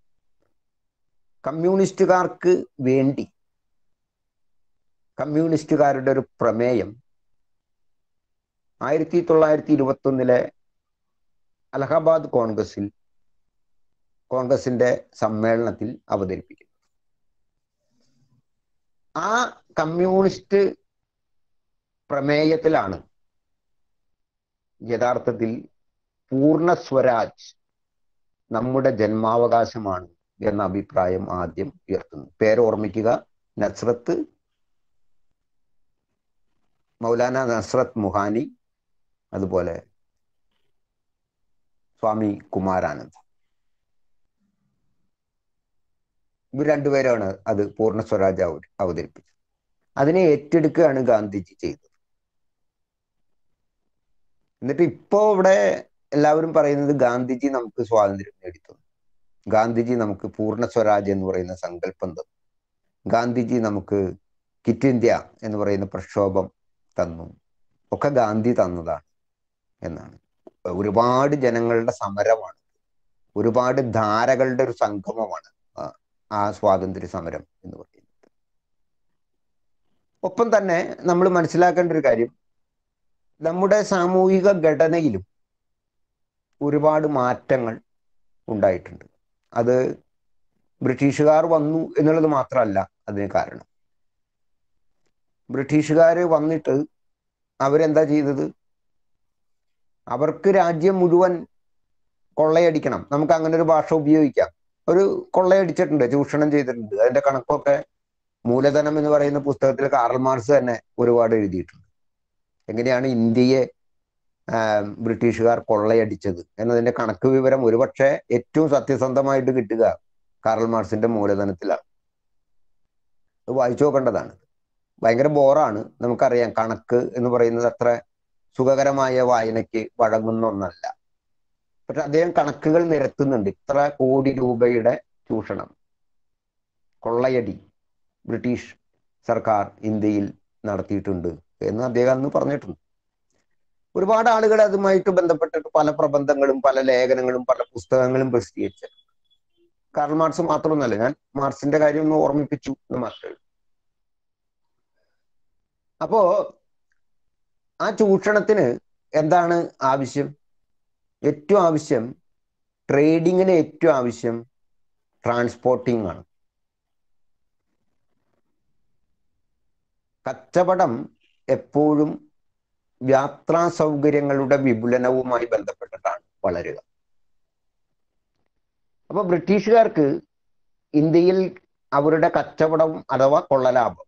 കമ്മ്യൂണിസ്റ്റുകാർക്ക് വേണ്ടി കമ്മ്യൂണിസ്റ്റുകാരുടെ ഒരു പ്രമേയം ആയിരത്തി തൊള്ളായിരത്തി ഇരുപത്തി ഒന്നിലെ അലഹബാദ് കോൺഗ്രസിൽ കോൺഗ്രസിന്റെ സമ്മേളനത്തിൽ അവതരിപ്പിക്കുന്നു. ആ കമ്മ്യൂണിസ്റ്റ് പ്രമേയത്തിലാണ് യഥാർത്ഥത്തിൽ പൂർണ്ണ സ്വരാജ് നമ്മുടെ ജന്മാവകാശമാണ് എന്ന അഭിപ്രായം ആദ്യം ഉയർത്തുന്നു. പേരോർമ്മിക്കുക, നസ്രത്ത് മൗലാന നസ്രത്ത് മുഹാനി, അതുപോലെ സ്വാമി കുമാരാനന്ദ. ഇവർ രണ്ടുപേരാണ് അത് പൂർണ്ണ സ്വരാജ് അവതരിപ്പിച്ചത്. അതിനെ ഏറ്റെടുക്കുകയാണ് ഗാന്ധിജി ചെയ്തത്. എന്നിട്ട് ഇപ്പോ ഇവിടെ എല്ലാവരും പറയുന്നത് ഗാന്ധിജി നമുക്ക് സ്വാതന്ത്ര്യം നേടിത്തന്നു, ഗാന്ധിജി നമുക്ക് പൂർണ്ണ സ്വരാജ് എന്ന് പറയുന്ന സങ്കല്പം തന്നു, ഗാന്ധിജി നമുക്ക് ക്വിറ്റ് ഇന്ത്യ എന്ന് പറയുന്ന പ്രക്ഷോഭം തന്നു, ഒക്കെ ഗാന്ധി തന്നതാണ് എന്നാണ്. ഒരുപാട് ജനങ്ങളുടെ സമരമാണ്, ഒരുപാട് ധാരകളുടെ ഒരു സംഗമമാണ് ആ സ്വാതന്ത്ര്യ സമരം എന്ന് പറയുന്നത്. ഒപ്പം തന്നെ നമ്മൾ മനസ്സിലാക്കേണ്ട ഒരു കാര്യം, നമ്മുടെ സാമൂഹിക ഘടനയിലും ഒരുപാട് മാറ്റങ്ങൾ ഉണ്ടായിട്ടുണ്ട്. അത് ബ്രിട്ടീഷുകാർ വന്നു എന്നുള്ളത് മാത്രമല്ല അതിന് കാരണം. ബ്രിട്ടീഷുകാർ വന്നിട്ട് അവരെന്താ ചെയ്തത്? അവർക്ക് രാജ്യം മുഴുവൻ കൊള്ളയടിക്കണം, നമുക്ക് അങ്ങനെ ഒരു ഭാഷ ഉപയോഗിക്കാം. ഒരു കൊള്ളയടിച്ചിട്ടുണ്ട്, ചൂഷണം ചെയ്തിട്ടുണ്ട്. അതിന്റെ കണക്കൊക്കെ മൂലധനം എന്ന് പറയുന്ന പുസ്തകത്തിൽ കാറൽ മാർക്സ് തന്നെ ഒരുപാട് എഴുതിയിട്ടുണ്ട്. എങ്ങനെയാണ് ഇന്ത്യയെ ബ്രിട്ടീഷുകാർ കൊള്ളയടിച്ചത് എന്നതിന്റെ കണക്ക് വിവരം ഒരുപക്ഷെ ഏറ്റവും സത്യസന്ധമായിട്ട് കിട്ടുക കാറൽ മാർക്സിന്റെ മൂലധനത്തിലാണ്. അത് വായിച്ചു നോക്കേണ്ടതാണ്. ഭയങ്കര ബോറാണ്, നമുക്കറിയാം. കണക്ക് എന്ന് പറയുന്നത് അത്ര സുഖകരമായ വായനയ്ക്ക് വഴങ്ങുന്ന ഒന്നല്ല. പക്ഷെ അദ്ദേഹം കണക്കുകൾ നിരത്തുന്നുണ്ട്. ഇത്ര കോടി രൂപയുടെ ചൂഷണം, കൊള്ളയടി ബ്രിട്ടീഷ് സർക്കാർ ഇന്ത്യയിൽ നടത്തിയിട്ടുണ്ട് എന്ന് അദ്ദേഹം അന്ന് പറഞ്ഞിട്ടുണ്ട്. ഒരുപാട് ആളുകൾ അതുമായിട്ട് ബന്ധപ്പെട്ടിട്ട് പല പ്രബന്ധങ്ങളും പല ലേഖനങ്ങളും പല പുസ്തകങ്ങളും പ്രസിദ്ധീകരിച്ചിട്ടുണ്ട്. കാറൽ മാർക്സ് മാത്രമൊന്നുമല്ല, ഞാൻ മാർക്സിന്റെ കാര്യം ഒന്ന് ഓർമ്മിപ്പിച്ചു എന്ന് മാത്രമേ ഉള്ളൂ. അപ്പോ ആ ചൂഷണത്തിന് എന്താണ് ആവശ്യം? ഏറ്റവും ആവശ്യം, ട്രേഡിങ്ങിന് ഏറ്റവും ആവശ്യം ട്രാൻസ്പോർട്ടിംഗ് ആണ്. കച്ചവടം എപ്പോഴും യാത്രാ സൗകര്യങ്ങളുടെ വിപുലനവുമായി ബന്ധപ്പെട്ടിട്ടാണ് വളരുക. അപ്പൊ ബ്രിട്ടീഷുകാർക്ക് ഇന്ത്യയിൽ അവരുടെ കച്ചവടം അഥവാ കൊള്ളലാഭം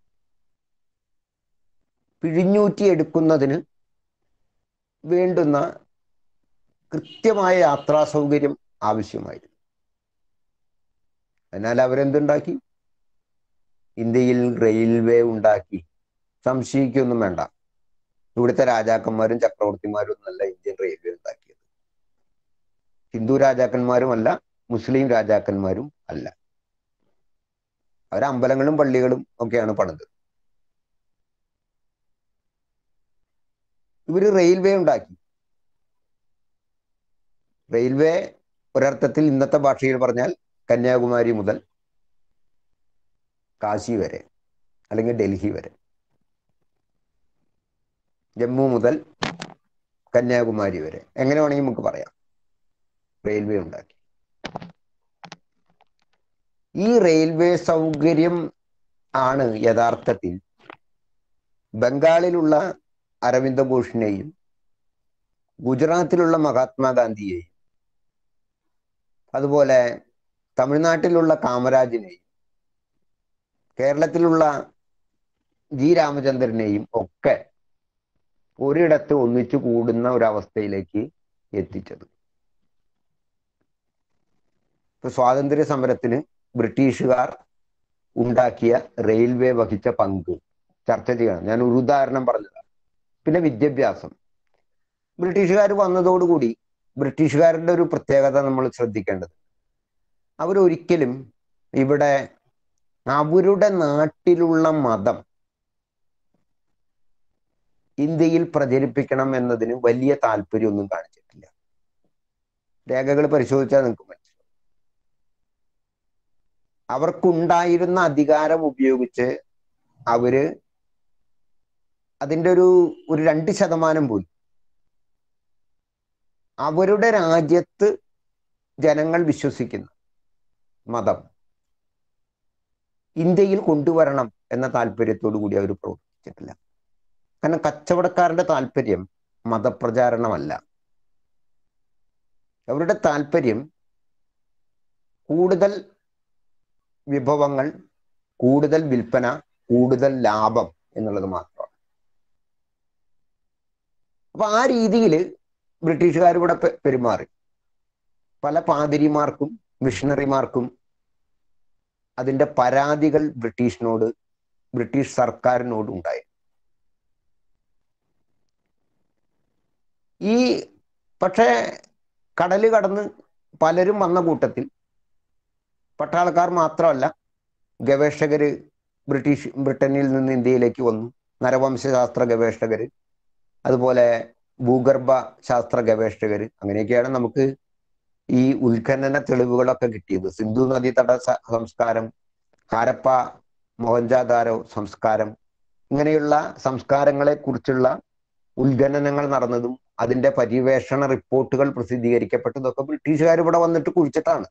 പിഴിഞ്ഞൂറ്റി എടുക്കുന്നതിന് വേണ്ടുന്ന കൃത്യമായ യാത്രാ സൗകര്യം ആവശ്യമായിരുന്നു. അതിനാൽ അവരെന്തുണ്ടാക്കി? ഇന്ത്യയിൽ റെയിൽവേ ഉണ്ടാക്കി. സംശയിക്കൊന്നും വേണ്ട, ഇവിടുത്തെ രാജാക്കന്മാരും ചക്രവർത്തിമാരും ഒന്നല്ല ഇന്ത്യൻ റെയിൽവേ ഉണ്ടാക്കിയത്. ഹിന്ദു രാജാക്കന്മാരുമല്ല, മുസ്ലിം രാജാക്കന്മാരും അല്ല. അവർ അമ്പലങ്ങളും പള്ളികളും ഒക്കെയാണ് പണിത്. ഇവര് റെയിൽവേ ഉണ്ടാക്കി. റെയിൽവേ ഒരർത്ഥത്തിൽ ഇന്നത്തെ ഭാഷയിൽ പറഞ്ഞാൽ കന്യാകുമാരി മുതൽ കാശി വരെ, അല്ലെങ്കിൽ ഡൽഹി വരെ, ജമ്മു മുതൽ കന്യാകുമാരി വരെ, എങ്ങനെ വേണമെങ്കിൽ നമുക്ക് പറയാം, റെയിൽവേ ഉണ്ടാക്കി. ഈ റെയിൽവേ സൗകര്യം ആണ് യഥാർത്ഥത്തിൽ ബംഗാളിലുള്ള അരവിന്ദ ഘോഷിനെയും ഗുജറാത്തിലുള്ള മഹാത്മാഗാന്ധിയെയും അതുപോലെ തമിഴ്നാട്ടിലുള്ള കാമരാജിനെയും കേരളത്തിലുള്ള ജി രാമചന്ദ്രനെയും ഒക്കെ ഒരിടത്ത് ഒന്നിച്ചു കൂടുന്ന ഒരവസ്ഥയിലേക്ക് എത്തിച്ചത്. ഇപ്പൊ സ്വാതന്ത്ര്യ സമരത്തിന് ബ്രിട്ടീഷുകാർ ഉണ്ടാക്കിയ റെയിൽവേ വഹിച്ച പങ്ക് ചർച്ച ചെയ്യണം. ഞാൻ ഒരു ഉദാഹരണം പറഞ്ഞതാണ്. പിന്നെ വിദ്യാഭ്യാസം. ബ്രിട്ടീഷുകാർ വന്നതോടുകൂടി ബ്രിട്ടീഷുകാരുടെ ഒരു പ്രത്യേകത നമ്മൾ ശ്രദ്ധിക്കേണ്ടത്, അവരൊരിക്കലും ഇവിടെ അവരുടെ നാട്ടിലുള്ള മതം ഇന്ത്യയിൽ പ്രചരിപ്പിക്കണം എന്നതിന് വലിയ താല്പര്യമൊന്നും കാണിച്ചിട്ടില്ല. രേഖകൾ പരിശോധിച്ചാൽ നിങ്ങൾക്ക് മനസ്സിലാവും. അവർക്കുണ്ടായിരുന്ന അധികാരം ഉപയോഗിച്ച് അവര് അതിൻ്റെ ഒരു ഒരു രണ്ട് ശതമാനം പോലും അവരുടെ രാജ്യത്ത് ജനങ്ങൾ വിശ്വസിക്കുന്ന മതം ഇന്ത്യയിൽ കൊണ്ടുവരണം എന്ന താല്പര്യത്തോടു കൂടി അവർ പ്രവർത്തിച്ചിട്ടില്ല. കാരണം കച്ചവടക്കാരുടെ താല്പര്യം മതപ്രചാരണമല്ല. അവരുടെ താല്പര്യം കൂടുതൽ വിഭവങ്ങൾ, കൂടുതൽ വിൽപ്പന, കൂടുതൽ ലാഭം എന്നുള്ളത് മാത്രമാണ്. അപ്പൊ ആ രീതിയിൽ ബ്രിട്ടീഷുകാർ ഇവിടെ പെരുമാറി. പല പാതിരിമാർക്കും മിഷണറിമാർക്കും അതിന്റെ പരാതികൾ ബ്രിട്ടീഷിനോട് ബ്രിട്ടീഷ് സർക്കാരിനോട് ഉണ്ടായി. ഈ പക്ഷേ കടല് കടന്ന് പലരും വന്ന കൂട്ടത്തിൽ പട്ടാളക്കാർ മാത്രമല്ല, ഗവേഷകര് ബ്രിട്ടീഷ് ബ്രിട്ടനിൽ നിന്ന് ഇന്ത്യയിലേക്ക് വന്നു. നരവംശാസ്ത്ര ഗവേഷകര്, അതുപോലെ ഭൂഗർഭ ശാസ്ത്ര ഗവേഷകര്. അങ്ങനെയൊക്കെയാണ് നമുക്ക് ഈ ഉത്ഖനന തെളിവുകളൊക്കെ കിട്ടിയത്. സിന്ധു നദീതട സംസ്കാരം, ഹാരപ്പ മോഹൻജാദാരോ സംസ്കാരം, ഇങ്ങനെയുള്ള സംസ്കാരങ്ങളെ കുറിച്ചുള്ള ഉത്ഖനനങ്ങൾ നടന്നതും അതിന്റെ പര്യവേഷണ റിപ്പോർട്ടുകൾ പ്രസിദ്ധീകരിക്കപ്പെട്ടതൊക്കെ ബ്രിട്ടീഷുകാർ ഇവിടെ വന്നിട്ട് കുഴിച്ചിട്ടാണ്.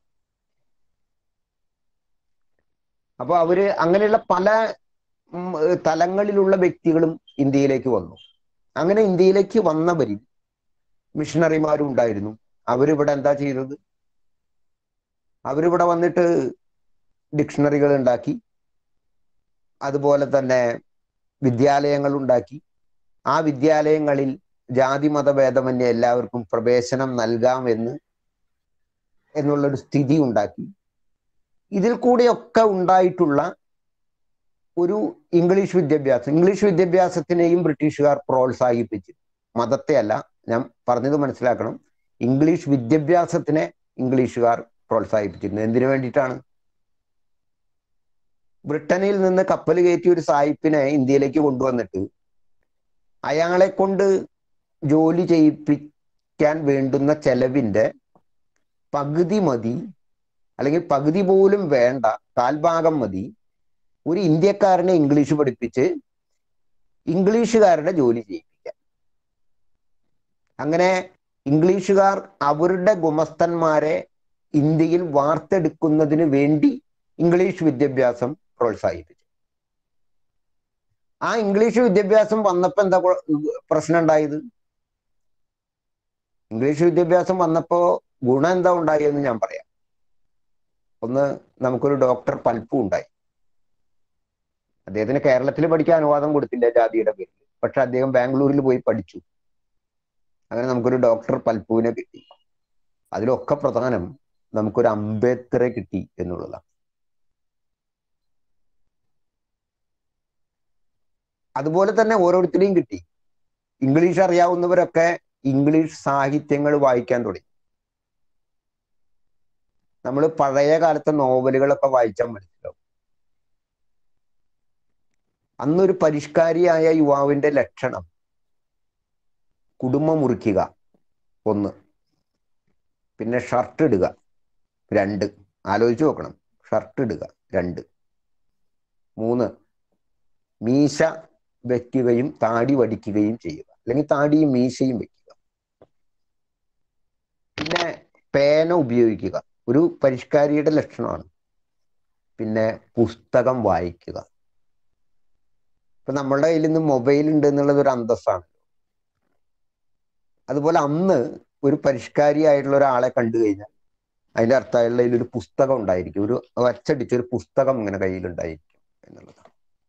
അപ്പൊ അവര് അങ്ങനെയുള്ള പല തലങ്ങളിലുള്ള വ്യക്തികളും ഇന്ത്യയിലേക്ക് വന്നു. അങ്ങനെ ഇന്ത്യയിലേക്ക് വന്നവരിൽ മിഷണറിമാരും ഉണ്ടായിരുന്നു. അവരിവിടെ എന്താ ചെയ്തത്? അവരിവിടെ വന്നിട്ട് ഡിക്ഷണറികൾ ഉണ്ടാക്കി, അതുപോലെ തന്നെ വിദ്യാലയങ്ങൾ ഉണ്ടാക്കി. ആ വിദ്യാലയങ്ങളിൽ ജാതി മതഭേദമന്യേ എല്ലാവർക്കും പ്രവേശനം നൽകാം എന്ന് എന്നുള്ളൊരു സ്ഥിതി ഉണ്ടാക്കി. ഇതിൽ കൂടെയൊക്കെ ഉണ്ടായിട്ടുള്ള ഒരു ഇംഗ്ലീഷ് വിദ്യാഭ്യാസം, ഇംഗ്ലീഷ് വിദ്യാഭ്യാസത്തിനെയും ബ്രിട്ടീഷുകാർ പ്രോത്സാഹിപ്പിച്ചു. മതത്തെ അല്ല, ഞാൻ പറഞ്ഞത് മനസ്സിലാക്കണം. ഇംഗ്ലീഷ് വിദ്യാഭ്യാസത്തിനെ ഇംഗ്ലീഷുകാർ പ്രോത്സാഹിപ്പിച്ചിരുന്നു. എന്തിനു വേണ്ടിയിട്ടാണ്? ബ്രിട്ടനിൽ നിന്ന് കപ്പൽ കയറ്റി ഒരു സായിപ്പിനെ ഇന്ത്യയിലേക്ക് കൊണ്ടുവന്നിട്ട് അയാളെ കൊണ്ട് ജോലി ചെയ്യിപ്പിക്കാൻ വേണ്ടുന്ന ചെലവിന്റെ പകുതി മതി, അല്ലെങ്കിൽ പകുതി പോലും വേണ്ട, കാൽഭാഗം മതി ഒരു ഇന്ത്യക്കാരനെ ഇംഗ്ലീഷ് പഠിപ്പിച്ച് ഇംഗ്ലീഷുകാരുടെ ജോലി ചെയ്യിപ്പിക്കാം. അങ്ങനെ ഇംഗ്ലീഷുകാർ അവരുടെ ഗുമസ്തന്മാരെ ഇന്ത്യയിൽ വാർത്തെടുക്കുന്നതിന് വേണ്ടി ഇംഗ്ലീഷ് വിദ്യാഭ്യാസം പ്രോത്സാഹിപ്പിച്ചു. ആ ഇംഗ്ലീഷ് വിദ്യാഭ്യാസം വന്നപ്പോ എന്താ പ്രശ്നം ഉണ്ടായത്? ഇംഗ്ലീഷ് വിദ്യാഭ്യാസം വന്നപ്പോ ഗുണം എന്താ ഉണ്ടായെന്ന് ഞാൻ പറയാം. ഒന്ന്, നമുക്കൊരു ഡോക്ടർ പൽപ്പു ഉണ്ടായി. അദ്ദേഹത്തിന് കേരളത്തിൽ പഠിക്കാൻ അനുവാദം കൊടുത്തില്ല ജാതിയുടെ പേരിൽ. പക്ഷെ അദ്ദേഹം ബാംഗ്ലൂരിൽ പോയി പഠിച്ചു. അങ്ങനെ നമുക്കൊരു ഡോക്ടർ പൽപ്പുവിനെ കിട്ടി. അതിലൊക്കെ പ്രധാനം നമുക്കൊരു അംബേദ്കറെ കിട്ടി എന്നുള്ളതാണ്. അതുപോലെ തന്നെ ഓരോരുത്തരെയും കിട്ടി. ഇംഗ്ലീഷ് അറിയാവുന്നവരൊക്കെ ഇംഗ്ലീഷ് സാഹിത്യങ്ങൾ വായിക്കാൻ തുടങ്ങി. നമ്മൾ പഴയ കാലത്തെ നോവലുകളൊക്കെ വായിച്ചാൽ മനസ്സിലാവും. അന്നൊരു പരിഷ്കാരിയായ യുവാവിന്റെ ലക്ഷണം കുടുംബം മുറിക്കുക ഒന്ന്, പിന്നെ ഷർട്ട് ഇടുക രണ്ട്. ആലോചിച്ച് നോക്കണം. ഷർട്ട് ഇടുക രണ്ട്. മൂന്ന്, മീശ വെക്കുകയും താടി വടിക്കുകയും ചെയ്യുക, അല്ലെങ്കിൽ താടിയും മീശയും വെക്കുക. പിന്നെ പേന ഉപയോഗിക്കുക, ഒരു പരിഷ്കാരിയുടെ ലക്ഷണമാണ്. പിന്നെ പുസ്തകം വായിക്കുക. ഇപ്പൊ നമ്മളുടെ കയ്യിൽ നിന്ന് മൊബൈൽ ഉണ്ട് എന്നുള്ളത് ഒരു അന്തസ്സാണ്. അതുപോലെ അന്ന് ഒരു പരിഷ്കാരിയായിട്ടുള്ള ഒരാളെ കണ്ടു കഴിഞ്ഞാൽ അതിന്റെ അർത്ഥം അയാളുടെ കയ്യിൽ ഒരു പുസ്തകം ഉണ്ടായിരിക്കും, ഒരു അച്ചടിച്ചൊരു പുസ്തകം ഇങ്ങനെ കയ്യിലുണ്ടായിരിക്കും എന്നുള്ളതാണ്.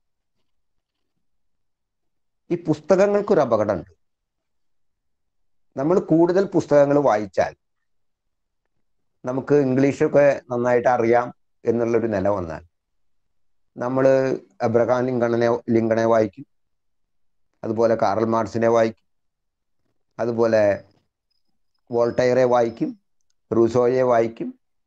ഈ പുസ്തകങ്ങൾക്കൊരു അപകടമുണ്ട്. നമ്മൾ കൂടുതൽ പുസ്തകങ്ങൾ വായിച്ചാൽ നമുക്ക് ഇംഗ്ലീഷൊക്കെ നന്നായിട്ട് അറിയാം എന്നുള്ളൊരു നില വന്നാൽ നമ്മൾ അബ്രഹാം ലിങ്കണനെ ലിങ്കണെ വായിക്കും, അതുപോലെ കാറൽ മാർക്സിനെ വായിക്കും, അതുപോലെ വോൾട്ടയറെ വായിക്കും, റൂസോയെ വായിക്കും.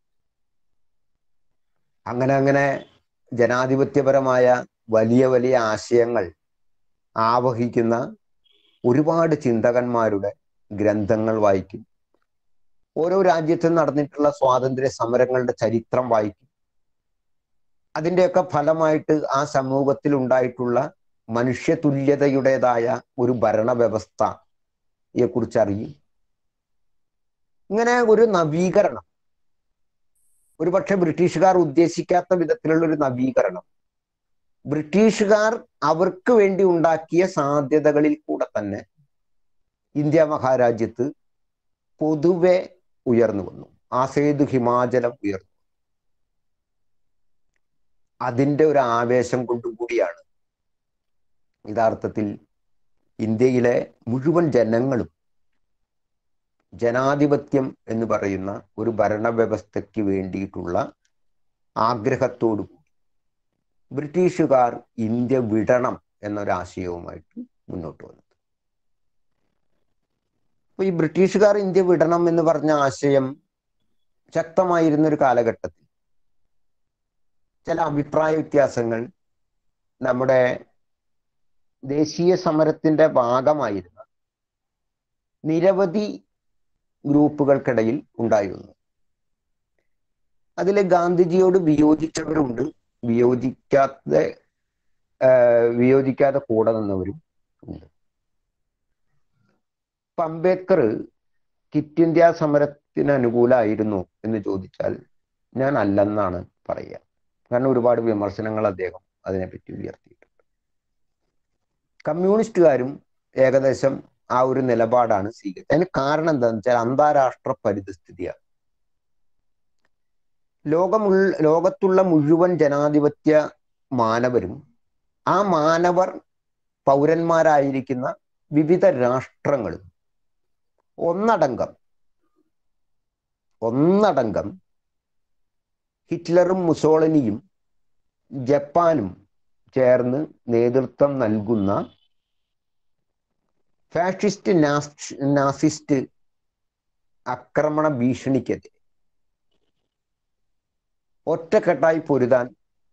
അങ്ങനെ അങ്ങനെ ജനാധിപത്യപരമായ വലിയ വലിയ ആശയങ്ങൾ ആവഹിക്കുന്ന ഒരുപാട് ചിന്തകന്മാരുടെ ഗ്രന്ഥങ്ങൾ വായിക്കും. ഓരോ രാജ്യത്തും നടന്നിട്ടുള്ള സ്വാതന്ത്ര്യ സമരങ്ങളുടെ ചരിത്രം വായിക്കും. അതിൻ്റെയൊക്കെ ഫലമായിട്ട് ആ സമൂഹത്തിൽ ഉണ്ടായിട്ടുള്ള മനുഷ്യതുല്യതയുടേതായ ഒരു ഭരണ വ്യവസ്ഥയെ കുറിച്ച് അറിയും. ഇങ്ങനെ ഒരു നവീകരണം, ഒരു പക്ഷെ ബ്രിട്ടീഷുകാർ ഉദ്ദേശിക്കാത്ത വിധത്തിലുള്ള ഒരു നവീകരണം ബ്രിട്ടീഷുകാർ അവർക്ക് വേണ്ടി ഉണ്ടാക്കിയ സാധ്യതകളിൽ കൂടെ തന്നെ ഇന്ത്യ മഹാരാജ്യത്ത് പൊതുവെ ഉയർന്നു വന്നു. ആസേതു ഹിമാചലം ഉയർന്നു. അതിൻ്റെ ഒരു ആവേശം കൊണ്ടുകൂടിയാണ് യഥാർത്ഥത്തിൽ ഇന്ത്യയിലെ മുഴുവൻ ജനങ്ങളും ജനാധിപത്യം എന്ന് പറയുന്ന ഒരു ഭരണവ്യവസ്ഥയ്ക്ക് വേണ്ടിയിട്ടുള്ള ആഗ്രഹത്തോടു ബ്രിട്ടീഷുകാർ ഇന്ത്യ വിടണം എന്നൊരാശയവുമായിട്ട് മുന്നോട്ട് വന്നത്. അപ്പൊ ഈ ബ്രിട്ടീഷുകാർ ഇന്ത്യ വിടണം എന്ന് പറഞ്ഞ ആശയം ശക്തമായിരുന്ന ഒരു കാലഘട്ടത്തിൽ ചില അഭിപ്രായ വ്യത്യാസങ്ങൾ നമ്മുടെ ദേശീയ സമരത്തിന്റെ ഭാഗമായിരുന്ന നിരവധി ഗ്രൂപ്പുകൾക്കിടയിൽ ഉണ്ടായിരുന്നു. അതിൽ ഗാന്ധിജിയോട് വിയോജിച്ചവരുണ്ട്, വിയോജിക്കാത്ത വിയോജിക്കാതെ കൂടെ നിന്നവരും ഉണ്ട്. ഇപ്പൊ അംബേദ്കർ ക്വിറ്റ് ഇന്ത്യ സമരത്തിന് അനുകൂലമായിരുന്നു എന്ന് ചോദിച്ചാൽ ഞാൻ അല്ലെന്നാണ് പറയുക. കാരണം ഒരുപാട് വിമർശനങ്ങൾ അദ്ദേഹം അതിനെപ്പറ്റി ഉയർത്തിയിട്ടുണ്ട്. കമ്മ്യൂണിസ്റ്റുകാരും ഏകദേശം ആ ഒരു നിലപാടാണ് സ്വീകരിച്ചത്. അതിന് കാരണം എന്താണെന്ന് വെച്ചാൽ അന്താരാഷ്ട്ര പരിതസ്ഥിതിയാണ്. ലോകമുള്ള ലോകത്തുള്ള മുഴുവൻ ജനാധിപത്യ മാനവരും ആ മാനവർ പൗരന്മാരായിരിക്കുന്ന വിവിധ രാഷ്ട്രങ്ങളും ഒന്നടങ്കം ഒന്നടങ്കം ഹിറ്റ്ലറും മുസോളിനിയും ജപ്പാനും ചേർന്ന് നേതൃത്വം നൽകുന്ന ഫാഷിസ്റ്റ് നാസിസ്റ്റ് ആക്രമണ ഭീഷണിക്കെതിരെ ഒറ്റക്കെട്ടായി പൊരുതാൻ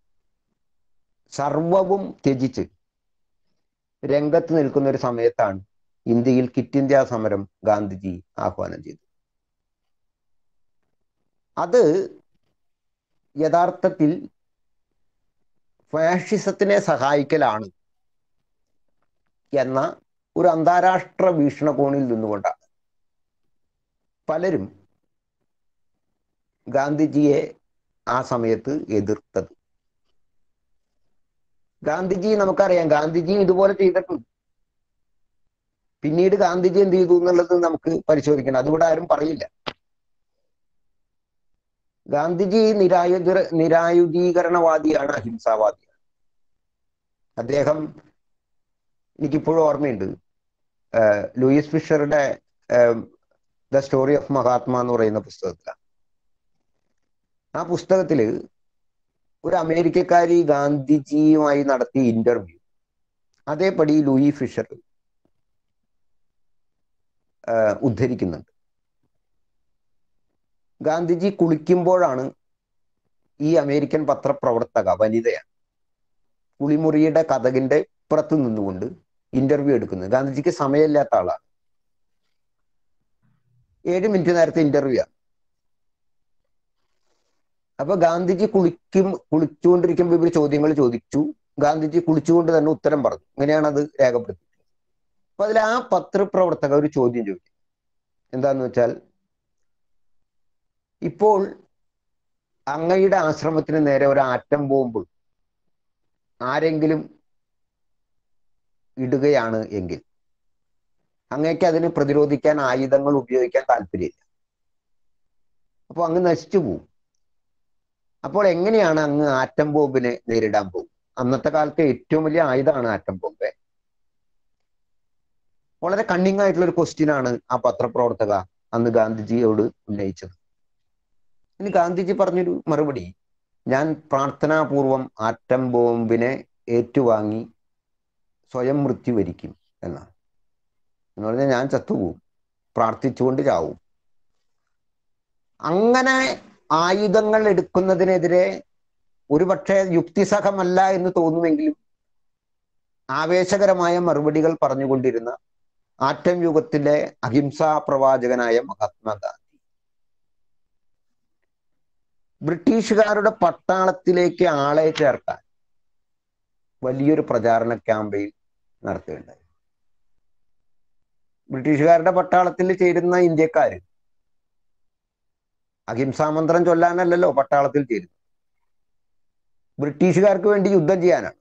സർവവും ത്യജിച്ച് രംഗത്ത് നിൽക്കുന്ന ഒരു സമയത്താണ് ഇന്ത്യയിൽ ക്വിറ്റ് ഇന്ത്യ സമരം ഗാന്ധിജി ആഹ്വാനം ചെയ്തത്. അത് യഥാർത്ഥത്തിൽ ഫാഷിസത്തിനെ സഹായിക്കലാണ് എന്ന ഒരു അന്താരാഷ്ട്ര വീക്ഷണകോണിൽ നിന്നുകൊണ്ടാണ് പലരും ഗാന്ധിജിയെ ആ സമയത്ത് എതിർത്തത്. ഗാന്ധിജി നമുക്കറിയാം, ഗാന്ധിജി ഇതുപോലെ ചെയ്തിട്ടുണ്ട്. പിന്നീട് ഗാന്ധിജി എന്ത് ചെയ്തു എന്നുള്ളത് നമുക്ക് പരിശോധിക്കണം. അതുകൂടെ ആരും പറയില്ല. ഗാന്ധിജി നിരായുധ നിരായുധീകരണവാദിയാണ്, അഹിംസാവാദിയാണ്. അദ്ദേഹം, എനിക്കിപ്പോഴും ഓർമ്മയുണ്ട്, ലൂയിസ് ഫിഷറുടെ ദ സ്റ്റോറി ഓഫ് മഹാത്മ എന്ന് പറയുന്ന പുസ്തകത്തിലാണ്. ആ പുസ്തകത്തില് ഒരു അമേരിക്കക്കാരി ഗാന്ധിജിയുമായി നടത്തിയ ഇന്റർവ്യൂ അതേപടി ലൂയി ഫിഷർ ഉദ്ധരിക്കുന്നുണ്ട്. ഗാന്ധിജി കുളിക്കുമ്പോഴാണ് ഈ അമേരിക്കൻ പത്രപ്രവർത്തക, വനിതയാണ്, കുളിമുറിയുടെ കതകിന്റെ ഇപ്പുറത്ത് നിന്നുകൊണ്ട് ഇന്റർവ്യൂ എടുക്കുന്നത്. ഗാന്ധിജിക്ക് സമയമില്ലാത്ത ആളാണ്. ഏഴ് മിനിറ്റ് നേരത്തെ ഇന്റർവ്യൂ ആണ്. അപ്പൊ ഗാന്ധിജി കുളിക്കും കുളിച്ചുകൊണ്ടിരിക്കുമ്പോൾ ഇവർ ചോദ്യങ്ങൾ ചോദിച്ചു. ഗാന്ധിജി കുളിച്ചുകൊണ്ട് തന്നെ ഉത്തരം പറഞ്ഞു. ഇങ്ങനെയാണ് അത് രേഖപ്പെടുത്തിയത്. അപ്പൊ അതിൽ ആ പത്രപ്രവർത്തക ഒരു ചോദ്യം ചോദിച്ചു. എന്താന്ന് വെച്ചാൽ, ഇപ്പോൾ അങ്ങയുടെ ആശ്രമത്തിന് നേരെ ഒരു ആറ്റം ബോംബ് ആരെങ്കിലും ഇടുകയാണ് എങ്കിൽ അങ്ങേക്ക് അതിന് പ്രതിരോധിക്കാൻ ആയുധങ്ങൾ ഉപയോഗിക്കാൻ താല്പര്യമില്ല. അപ്പോൾ അങ്ങ് നശിച്ചു പോവും. അപ്പോൾ എങ്ങനെയാണ് അങ്ങ് ആറ്റം ബോംബിനെ നേരിടാൻ പോകും? അന്നത്തെ കാലത്തെ ഏറ്റവും വലിയ ആയുധമാണ് ആറ്റം ബോംബ്. വളരെ കണ്ണിങ് ആയിട്ടുള്ള ഒരു ക്വസ്റ്റ്യൻ ആണ് ആ പത്രപ്രവർത്തക അന്ന് ഗാന്ധിജിയോട് ഉന്നയിച്ചത്. ഇനി ഗാന്ധിജി പറഞ്ഞൊരു മറുപടി, ഞാൻ പ്രാർത്ഥനാപൂർവം ആറ്റം ബോംബിനെ ഏറ്റുവാങ്ങി സ്വയം മൃത്യു വരിക്കും എന്നാണ്. എന്ന് പറഞ്ഞാൽ ഞാൻ ചത്തുപോകും, പ്രാർത്ഥിച്ചുകൊണ്ട് ചാവും. അങ്ങനെ ആയുധങ്ങൾ എടുക്കുന്നതിനെതിരെ ഒരുപക്ഷെ യുക്തിസഹമല്ല എന്ന് തോന്നുമെങ്കിലും ആവേശകരമായ മറുപടികൾ പറഞ്ഞുകൊണ്ടിരുന്ന ആറ്റം യുഗത്തിലെ അഹിംസാ പ്രവാചകനായ മഹാത്മാഗാന്ധി ബ്രിട്ടീഷുകാരുടെ പട്ടാളത്തിലേക്ക് ആളെ ചേർക്കാൻ വലിയൊരു പ്രചാരണ ക്യാമ്പയിൻ നടത്തുകയുണ്ടായി. ബ്രിട്ടീഷുകാരുടെ പട്ടാളത്തിൽ ചേരുന്ന ഇന്ത്യക്കാര് അഹിംസാമന്ത്രം ചൊല്ലാനല്ലല്ലോ പട്ടാളത്തിൽ ചേരുന്നത്, ബ്രിട്ടീഷുകാർക്ക് വേണ്ടി യുദ്ധം ചെയ്യാനാണ്.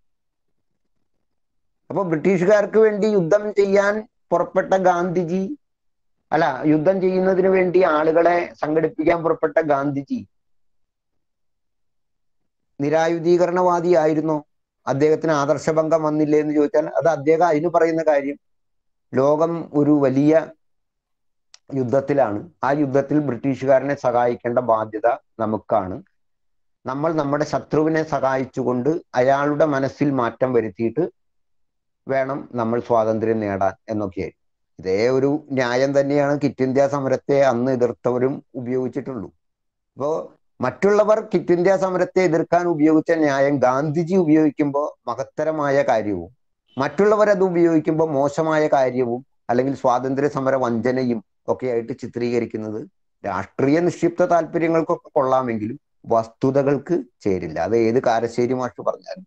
അപ്പൊ ബ്രിട്ടീഷുകാർക്ക് വേണ്ടി യുദ്ധം ചെയ്യാൻ പുറപ്പെട്ട ഗാന്ധിജി, അല്ല യുദ്ധം ചെയ്യുന്നതിന് വേണ്ടി ആളുകളെ സംഘടിപ്പിക്കാൻ പുറപ്പെട്ട ഗാന്ധിജി നിരായുധീകരണവാദിയായിരുന്നോ? അദ്ദേഹത്തിന് ആദർശഭംഗം വന്നില്ലേ എന്ന് ചോദിച്ചാൽ അത് അദ്ദേഹം അതിന് പറയുന്ന കാര്യം ലോകം ഒരു വലിയ യുദ്ധത്തിലാണ്. ആ യുദ്ധത്തിൽ ബ്രിട്ടീഷുകാരനെ സഹായിക്കേണ്ട ബാധ്യത നമുക്കാണ്. നമ്മൾ നമ്മുടെ ശത്രുവിനെ സഹായിച്ചുകൊണ്ട് അയാളുടെ മനസ്സിൽ മാറ്റം വരുത്തിയിട്ട് വേണം നമ്മൾ സ്വാതന്ത്ര്യം നേടാൻ എന്നൊക്കെയായി. ഇതേ ഒരു ന്യായം തന്നെയാണ് ക്വിറ്റ് ഇന്ത്യ സമരത്തെ അന്ന് എതിർത്തവരും ഉപയോഗിച്ചിട്ടുള്ളൂ. അപ്പോ മറ്റുള്ളവർ ക്വിറ്റ് ഇന്ത്യ സമരത്തെ എതിർക്കാൻ ഉപയോഗിച്ച ന്യായം ഗാന്ധിജി ഉപയോഗിക്കുമ്പോൾ മഹത്തരമായ കാര്യവും മറ്റുള്ളവർ അത് ഉപയോഗിക്കുമ്പോൾ മോശമായ കാര്യവും അല്ലെങ്കിൽ സ്വാതന്ത്ര്യ സമര വഞ്ചനയും ഒക്കെ ആയിട്ട് ചിത്രീകരിക്കുന്നത് രാഷ്ട്രീയ നിക്ഷിപ്ത താല്പര്യങ്ങൾക്കൊക്കെ കൊള്ളാമെങ്കിലും വസ്തുതകൾക്ക് ചേരില്ല. അത് ഏത് കാരശ്ശേരി മാഷ് പറഞ്ഞാലും.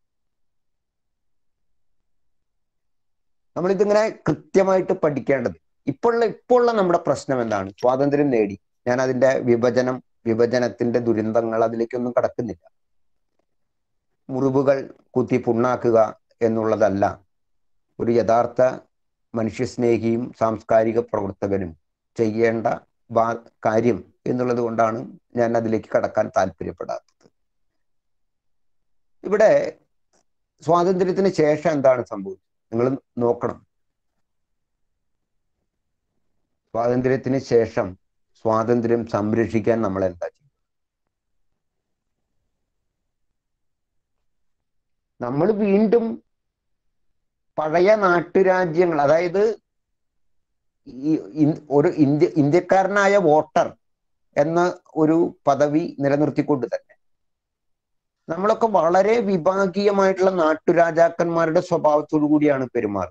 നമ്മളിതിങ്ങനെ കൃത്യമായിട്ട് പഠിക്കേണ്ടത്. ഇപ്പോഴുള്ള ഇപ്പോഴുള്ള നമ്മുടെ പ്രശ്നം എന്താണ്? സ്വാതന്ത്ര്യം നേടി, ഞാൻ അതിന്റെ വിഭജനം വിഭജനത്തിന്റെ ദുരന്തങ്ങൾ അതിലേക്കൊന്നും കടക്കുന്നില്ല. മുറിവുകൾ കുത്തി പുണ്ണാക്കുക എന്നുള്ളതല്ല ഒരു യഥാർത്ഥ മനുഷ്യസ്നേഹിയും സാംസ്കാരിക പ്രവർത്തകനും ചെയ്യേണ്ട കാര്യം എന്നുള്ളത് കൊണ്ടാണ് ഞാൻ അതിലേക്ക് കടക്കാൻ താല്പര്യപ്പെടാത്തത്. ഇവിടെ സ്വാതന്ത്ര്യത്തിന് ശേഷം എന്താണ് സംഭവിച്ചത് നിങ്ങൾ നോക്കണം. സ്വാതന്ത്ര്യത്തിന് ശേഷം സ്വാതന്ത്ര്യം സംരക്ഷിക്കാൻ നമ്മൾ എന്താ ചെയ്യും? നമ്മൾ വീണ്ടും പഴയ നാട്ടുരാജ്യങ്ങൾ, അതായത് ഈ ഒരു ഇന്ത്യ ഇന്ത്യക്കാരനായ വോട്ടർ എന്ന ഒരു പദവി നിലനിർത്തിക്കൊണ്ട് തന്നെ നമ്മളൊക്കെ വളരെ വിഭാഗീയമായിട്ടുള്ള നാട്ടുരാജാക്കന്മാരുടെ സ്വഭാവത്തോടു കൂടിയാണ് പെരുമാറുന്നത്.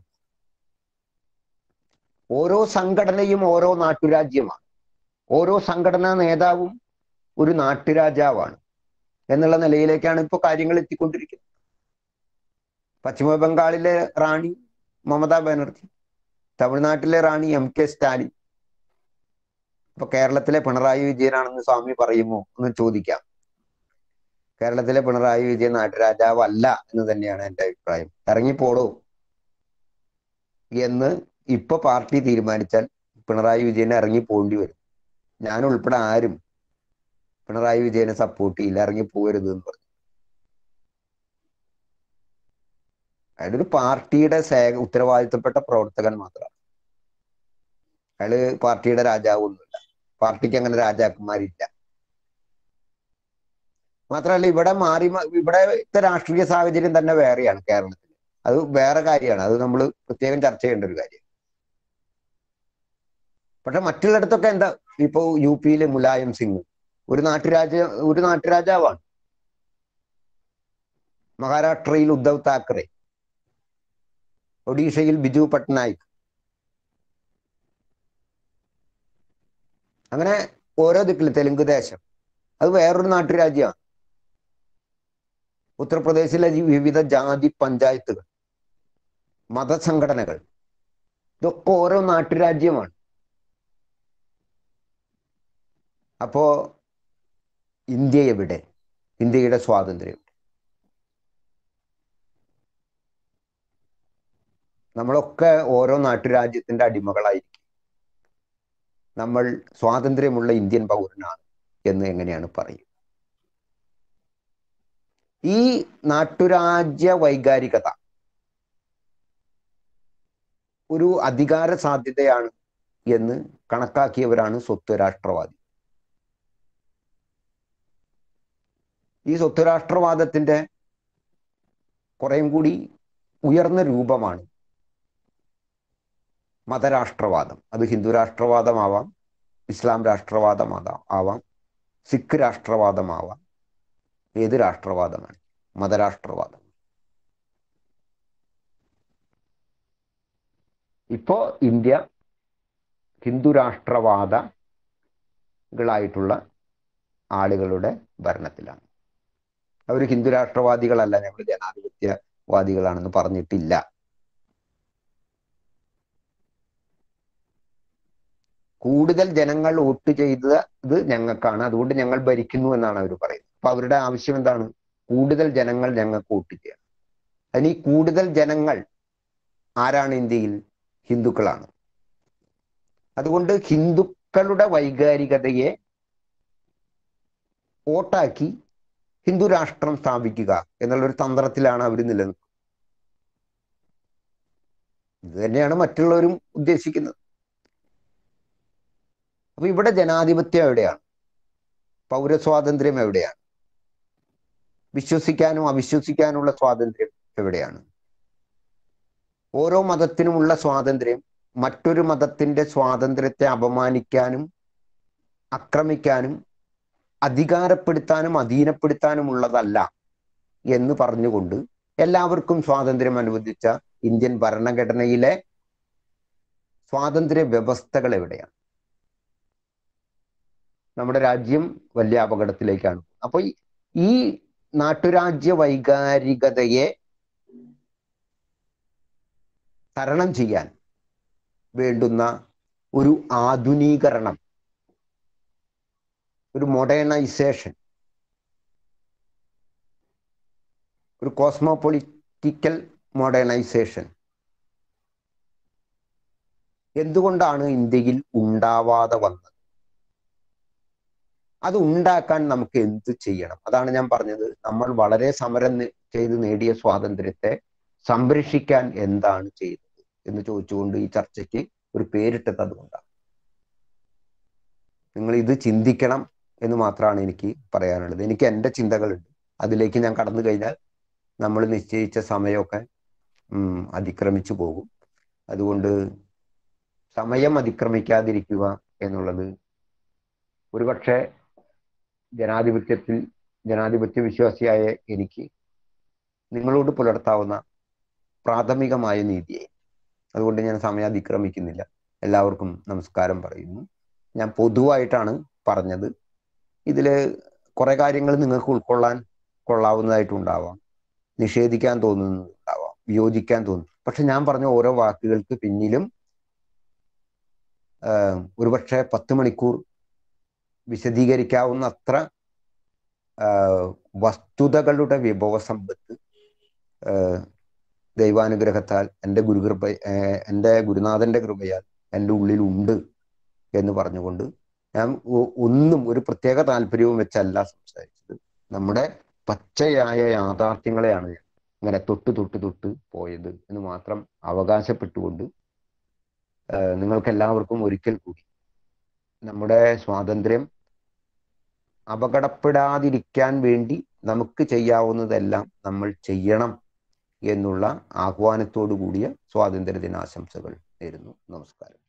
ഓരോ സംഘടനയും ഓരോ നാട്ടുരാജ്യമാണ്. ഓരോ സംഘടനാ നേതാവും ഒരു നാട്ടുരാജാവാണ് എന്നുള്ള നിലയിലേക്കാണ് ഇപ്പോൾ കാര്യങ്ങൾ എത്തിക്കൊണ്ടിരിക്കുന്നത്. പശ്ചിമ ബംഗാളിലെ റാണി മമതാ ബാനർജി, തമിഴ്നാട്ടിലെ റാണി എം കെ സ്റ്റാലിൻ. ഇപ്പൊ കേരളത്തിലെ പിണറായി വിജയനാണെന്ന് സ്വാമി പറയുമോ എന്ന് ചോദിക്കാം. കേരളത്തിലെ പിണറായി വിജയൻ നാട്ടുരാജാവ് അല്ല എന്ന് തന്നെയാണ് എൻ്റെ അഭിപ്രായം. ഇറങ്ങിപ്പോടോ എന്ന് ഇപ്പൊ പാർട്ടി തീരുമാനിച്ചാൽ പിണറായി വിജയനെ ഇറങ്ങി പോകേണ്ടി വരും. ഞാൻ ഉൾപ്പെടെ ആരും പിണറായി വിജയനെ സപ്പോർട്ട് ചെയ്യില്ല, ഇറങ്ങി പോകരുത് എന്ന് പറഞ്ഞു. അയാളൊരു പാർട്ടിയുടെ സേവ ഉത്തരവാദിത്തപ്പെട്ട പ്രവർത്തകൻ മാത്രമാണ്. അയാള് പാർട്ടിയുടെ രാജാവൊന്നുമില്ല. പാർട്ടിക്ക് അങ്ങനെ രാജാക്കന്മാരില്ല. മാത്രമല്ല ഇവിടെ മാറി ഇവിടത്തെ രാഷ്ട്രീയ സാഹചര്യം തന്നെ വേറെയാണ് കേരളത്തിൽ. അത് വേറെ കാര്യമാണ്. അത് നമ്മൾ പ്രത്യേകം ചർച്ച ചെയ്യേണ്ട ഒരു കാര്യം. പക്ഷെ മറ്റുള്ളിടത്തൊക്കെ എന്താ, ഇപ്പൊ യു പിയിലെ മുലായം സിംഗ് ഒരു നാട്ടുരാജ ഒരു നാട്ടുരാജാവാണ്. മഹാരാഷ്ട്രയിൽ ഉദ്ധവ് താക്കറെ, ഒഡീഷയിൽ ബിജു പട്നായിക്, അങ്ങനെ ഓരോ ദിക്കിലും തെലുങ്ക് ദേശം അത് വേറൊരു നാട്ടുരാജ്യമാണ്. ഉത്തർപ്രദേശിലെ വിവിധ ജാതി പഞ്ചായത്തുകൾ, മതസംഘടനകൾ, ഇതൊക്കെ ഓരോ നാട്ടുരാജ്യമാണ്. അപ്പോ ഇന്ത്യ എവിടെ? ഇന്ത്യയുടെ സ്വാതന്ത്ര്യം? നമ്മളൊക്കെ ഓരോ നാട്ടുരാജ്യത്തിന്റെ അടിമകളായിരിക്കും. നമ്മൾ സ്വാതന്ത്ര്യമുള്ള ഇന്ത്യൻ പൗരനാണ് എന്ന് എങ്ങനെയാണ് പറയുക? ഈ നാട്ടുരാജ്യ വൈകാരികത ഒരു അധികാര സാധ്യതയാണ് എന്ന് കണക്കാക്കിയവരാണ് സ്വത്വരാഷ്ട്രവാദി. ഈ സ്വത്വരാഷ്ട്രവാദത്തിന്റെ കുറേയും കൂടി ഉയർന്ന രൂപമാണ് മതരാഷ്ട്രവാദം. അത് ഹിന്ദു രാഷ്ട്രവാദമാവാം, ഇസ്ലാം രാഷ്ട്രവാദമാവാം, ആവാം, സിഖ് രാഷ്ട്രവാദമാവാം, ഏത് രാഷ്ട്രവാദമാണ്? മതരാഷ്ട്രവാദം. ഇപ്പോ ഇന്ത്യ ഹിന്ദു രാഷ്ട്രവാദികളായിട്ടുള്ള ആളുകളുടെ ഭരണത്തിലാണ്. അവർ ഹിന്ദു രാഷ്ട്രവാദികളല്ല, ഞങ്ങൾ ജനാധിപത്യവാദികളാണെന്ന് പറഞ്ഞിട്ടില്ല. കൂടുതൽ ജനങ്ങൾ വോട്ട് ചെയ്തത് ഞങ്ങൾക്കാണ്, അതുകൊണ്ട് ഞങ്ങൾ ഭരിക്കുന്നു എന്നാണ് അവർ പറയുന്നത്. അപ്പൊ അവരുടെ ആവശ്യം എന്താണ്? കൂടുതൽ ജനങ്ങൾ ഞങ്ങൾക്ക് വോട്ട് ചെയ്യാം. അതിന് ഈ കൂടുതൽ ജനങ്ങൾ ആരാണ്? ഇന്ത്യയിൽ ഹിന്ദുക്കളാണ്. അതുകൊണ്ട് ഹിന്ദുക്കളുടെ വൈകാരികതയെ വോട്ടാക്കി ഹിന്ദു രാഷ്ട്രം സ്ഥാപിക്കുക എന്നുള്ളൊരു തന്ത്രത്തിലാണ് അവർ നിലനിൽക്കുന്നത്. ഇത് തന്നെയാണ് മറ്റുള്ളവരും ഉദ്ദേശിക്കുന്നത്. അപ്പൊ ഇവിടെ ജനാധിപത്യം എവിടെയാണ്? പൗരസ്വാതന്ത്ര്യം എവിടെയാണ്? വിശ്വസിക്കാനും അവിശ്വസിക്കാനുള്ള സ്വാതന്ത്ര്യം എവിടെയാണ്? ഓരോ മതത്തിനുമുള്ള സ്വാതന്ത്ര്യം മറ്റൊരു മതത്തിന്റെ സ്വാതന്ത്ര്യത്തെ അപമാനിക്കാനും ആക്രമിക്കാനും അധികാരപ്പെടുത്താനും അധീനപ്പെടുത്താനുമുള്ളതല്ല എന്ന് പറഞ്ഞുകൊണ്ട് എല്ലാവർക്കും സ്വാതന്ത്ര്യം അനുവദിച്ച ഇന്ത്യൻ ഭരണഘടനയിലെ സ്വാതന്ത്ര്യ വ്യവസ്ഥകൾ എവിടെയാണ്? നമ്മുടെ രാജ്യം വലിയ അപകടത്തിലേക്കാണ്. അപ്പൊ ഈ നാട്ടുരാജ്യ വൈകാരികതയെ തരണം ചെയ്യാൻ വേണ്ടുന്ന ഒരു ആധുനീകരണം, ഒരു മോഡേണൈസേഷൻ, ഒരു കോസ്മോപൊളിറ്റിക്കൽ മോഡേണൈസേഷൻ എന്തുകൊണ്ടാണ് ഇന്ത്യയിൽ ഉണ്ടാവാതെ വന്നത്? അത് ഉണ്ടാക്കാൻ നമുക്ക് എന്ത് ചെയ്യണം? അതാണ് ഞാൻ പറഞ്ഞത്. നമ്മൾ വളരെ സമരം ചെയ്ത് നേടിയ സ്വാതന്ത്ര്യത്തെ സംരക്ഷിക്കാൻ എന്താണ് ചെയ്തത് എന്ന് ചോദിച്ചുകൊണ്ട് ഈ ചർച്ചയ്ക്ക് ഒരു പേരിട്ടത് അതുകൊണ്ടാണ്. നിങ്ങൾ ഇത് ചിന്തിക്കണം എന്ന് മാത്രമാണ് എനിക്ക് പറയാനുള്ളത്. എനിക്ക് എൻ്റെ ചിന്തകളുണ്ട്, അതിലേക്ക് ഞാൻ കടന്നു കഴിഞ്ഞാൽ നമ്മൾ നിശ്ചയിച്ച സമയമൊക്കെ ഉം അതിക്രമിച്ചു പോകും. അതുകൊണ്ട് സമയം അതിക്രമിക്കാതിരിക്കുക എന്നുള്ളത് ഒരുപക്ഷെ ജനാധിപത്യത്തിൽ ജനാധിപത്യ വിശ്വാസിയായ എനിക്ക് നിങ്ങളോട് പുലർത്താവുന്ന പ്രാഥമികമായ നീതിയെ. അതുകൊണ്ട് ഞാൻ സമയം അതിക്രമിക്കുന്നില്ല. എല്ലാവർക്കും നമസ്കാരം പറയുന്നു. ഞാൻ പൊതുവായിട്ടാണ് പറഞ്ഞത്. ഇതിൽ കുറെ കാര്യങ്ങൾ നിങ്ങൾക്ക് ഉൾക്കൊള്ളാൻ കൊള്ളാവുന്നതായിട്ടുണ്ടാവാം, നിഷേധിക്കാൻ തോന്നുന്നതുണ്ടാവാം, വിയോജിക്കാൻ തോന്നും. പക്ഷെ ഞാൻ പറഞ്ഞ ഓരോ വാക്കുകൾക്ക് പിന്നിലും ഒരുപക്ഷെ പത്ത് മണിക്കൂർ വിശദീകരിക്കാവുന്ന അത്ര വസ്തുതകളുടെ വിഭവസമ്പത്ത് ദൈവാനുഗ്രഹത്താൽ എൻ്റെ ഗുരുകൃപ എൻ്റെ ഗുരുനാഥന്റെ കൃപയാൽ എൻ്റെ ഉള്ളിലുണ്ട് എന്ന് പറഞ്ഞുകൊണ്ട് ഞാൻ ഒന്നും ഒരു പ്രത്യേക താല്പര്യവും വെച്ചല്ല സംസാരിച്ചത്. നമ്മുടെ പച്ചയായ യാഥാർത്ഥ്യങ്ങളെയാണ് ഞാൻ ഇങ്ങനെ തൊട്ട് തൊട്ട് തൊട്ട് പോയത് എന്ന് മാത്രം അവകാശപ്പെട്ടുകൊണ്ട് നിങ്ങൾക്ക് എല്ലാവർക്കും ഒരിക്കൽ കൂടി നമ്മുടെ സ്വാതന്ത്ര്യം അപകടപ്പെടാതിരിക്കാൻ വേണ്ടി നമുക്ക് ചെയ്യാവുന്നതെല്ലാം നമ്മൾ ചെയ്യണം എന്നുള്ള ആഹ്വാനത്തോടു കൂടിയ സ്വാതന്ത്ര്യ ദിനാശംസകൾ നേരുന്നു. നമസ്കാരം.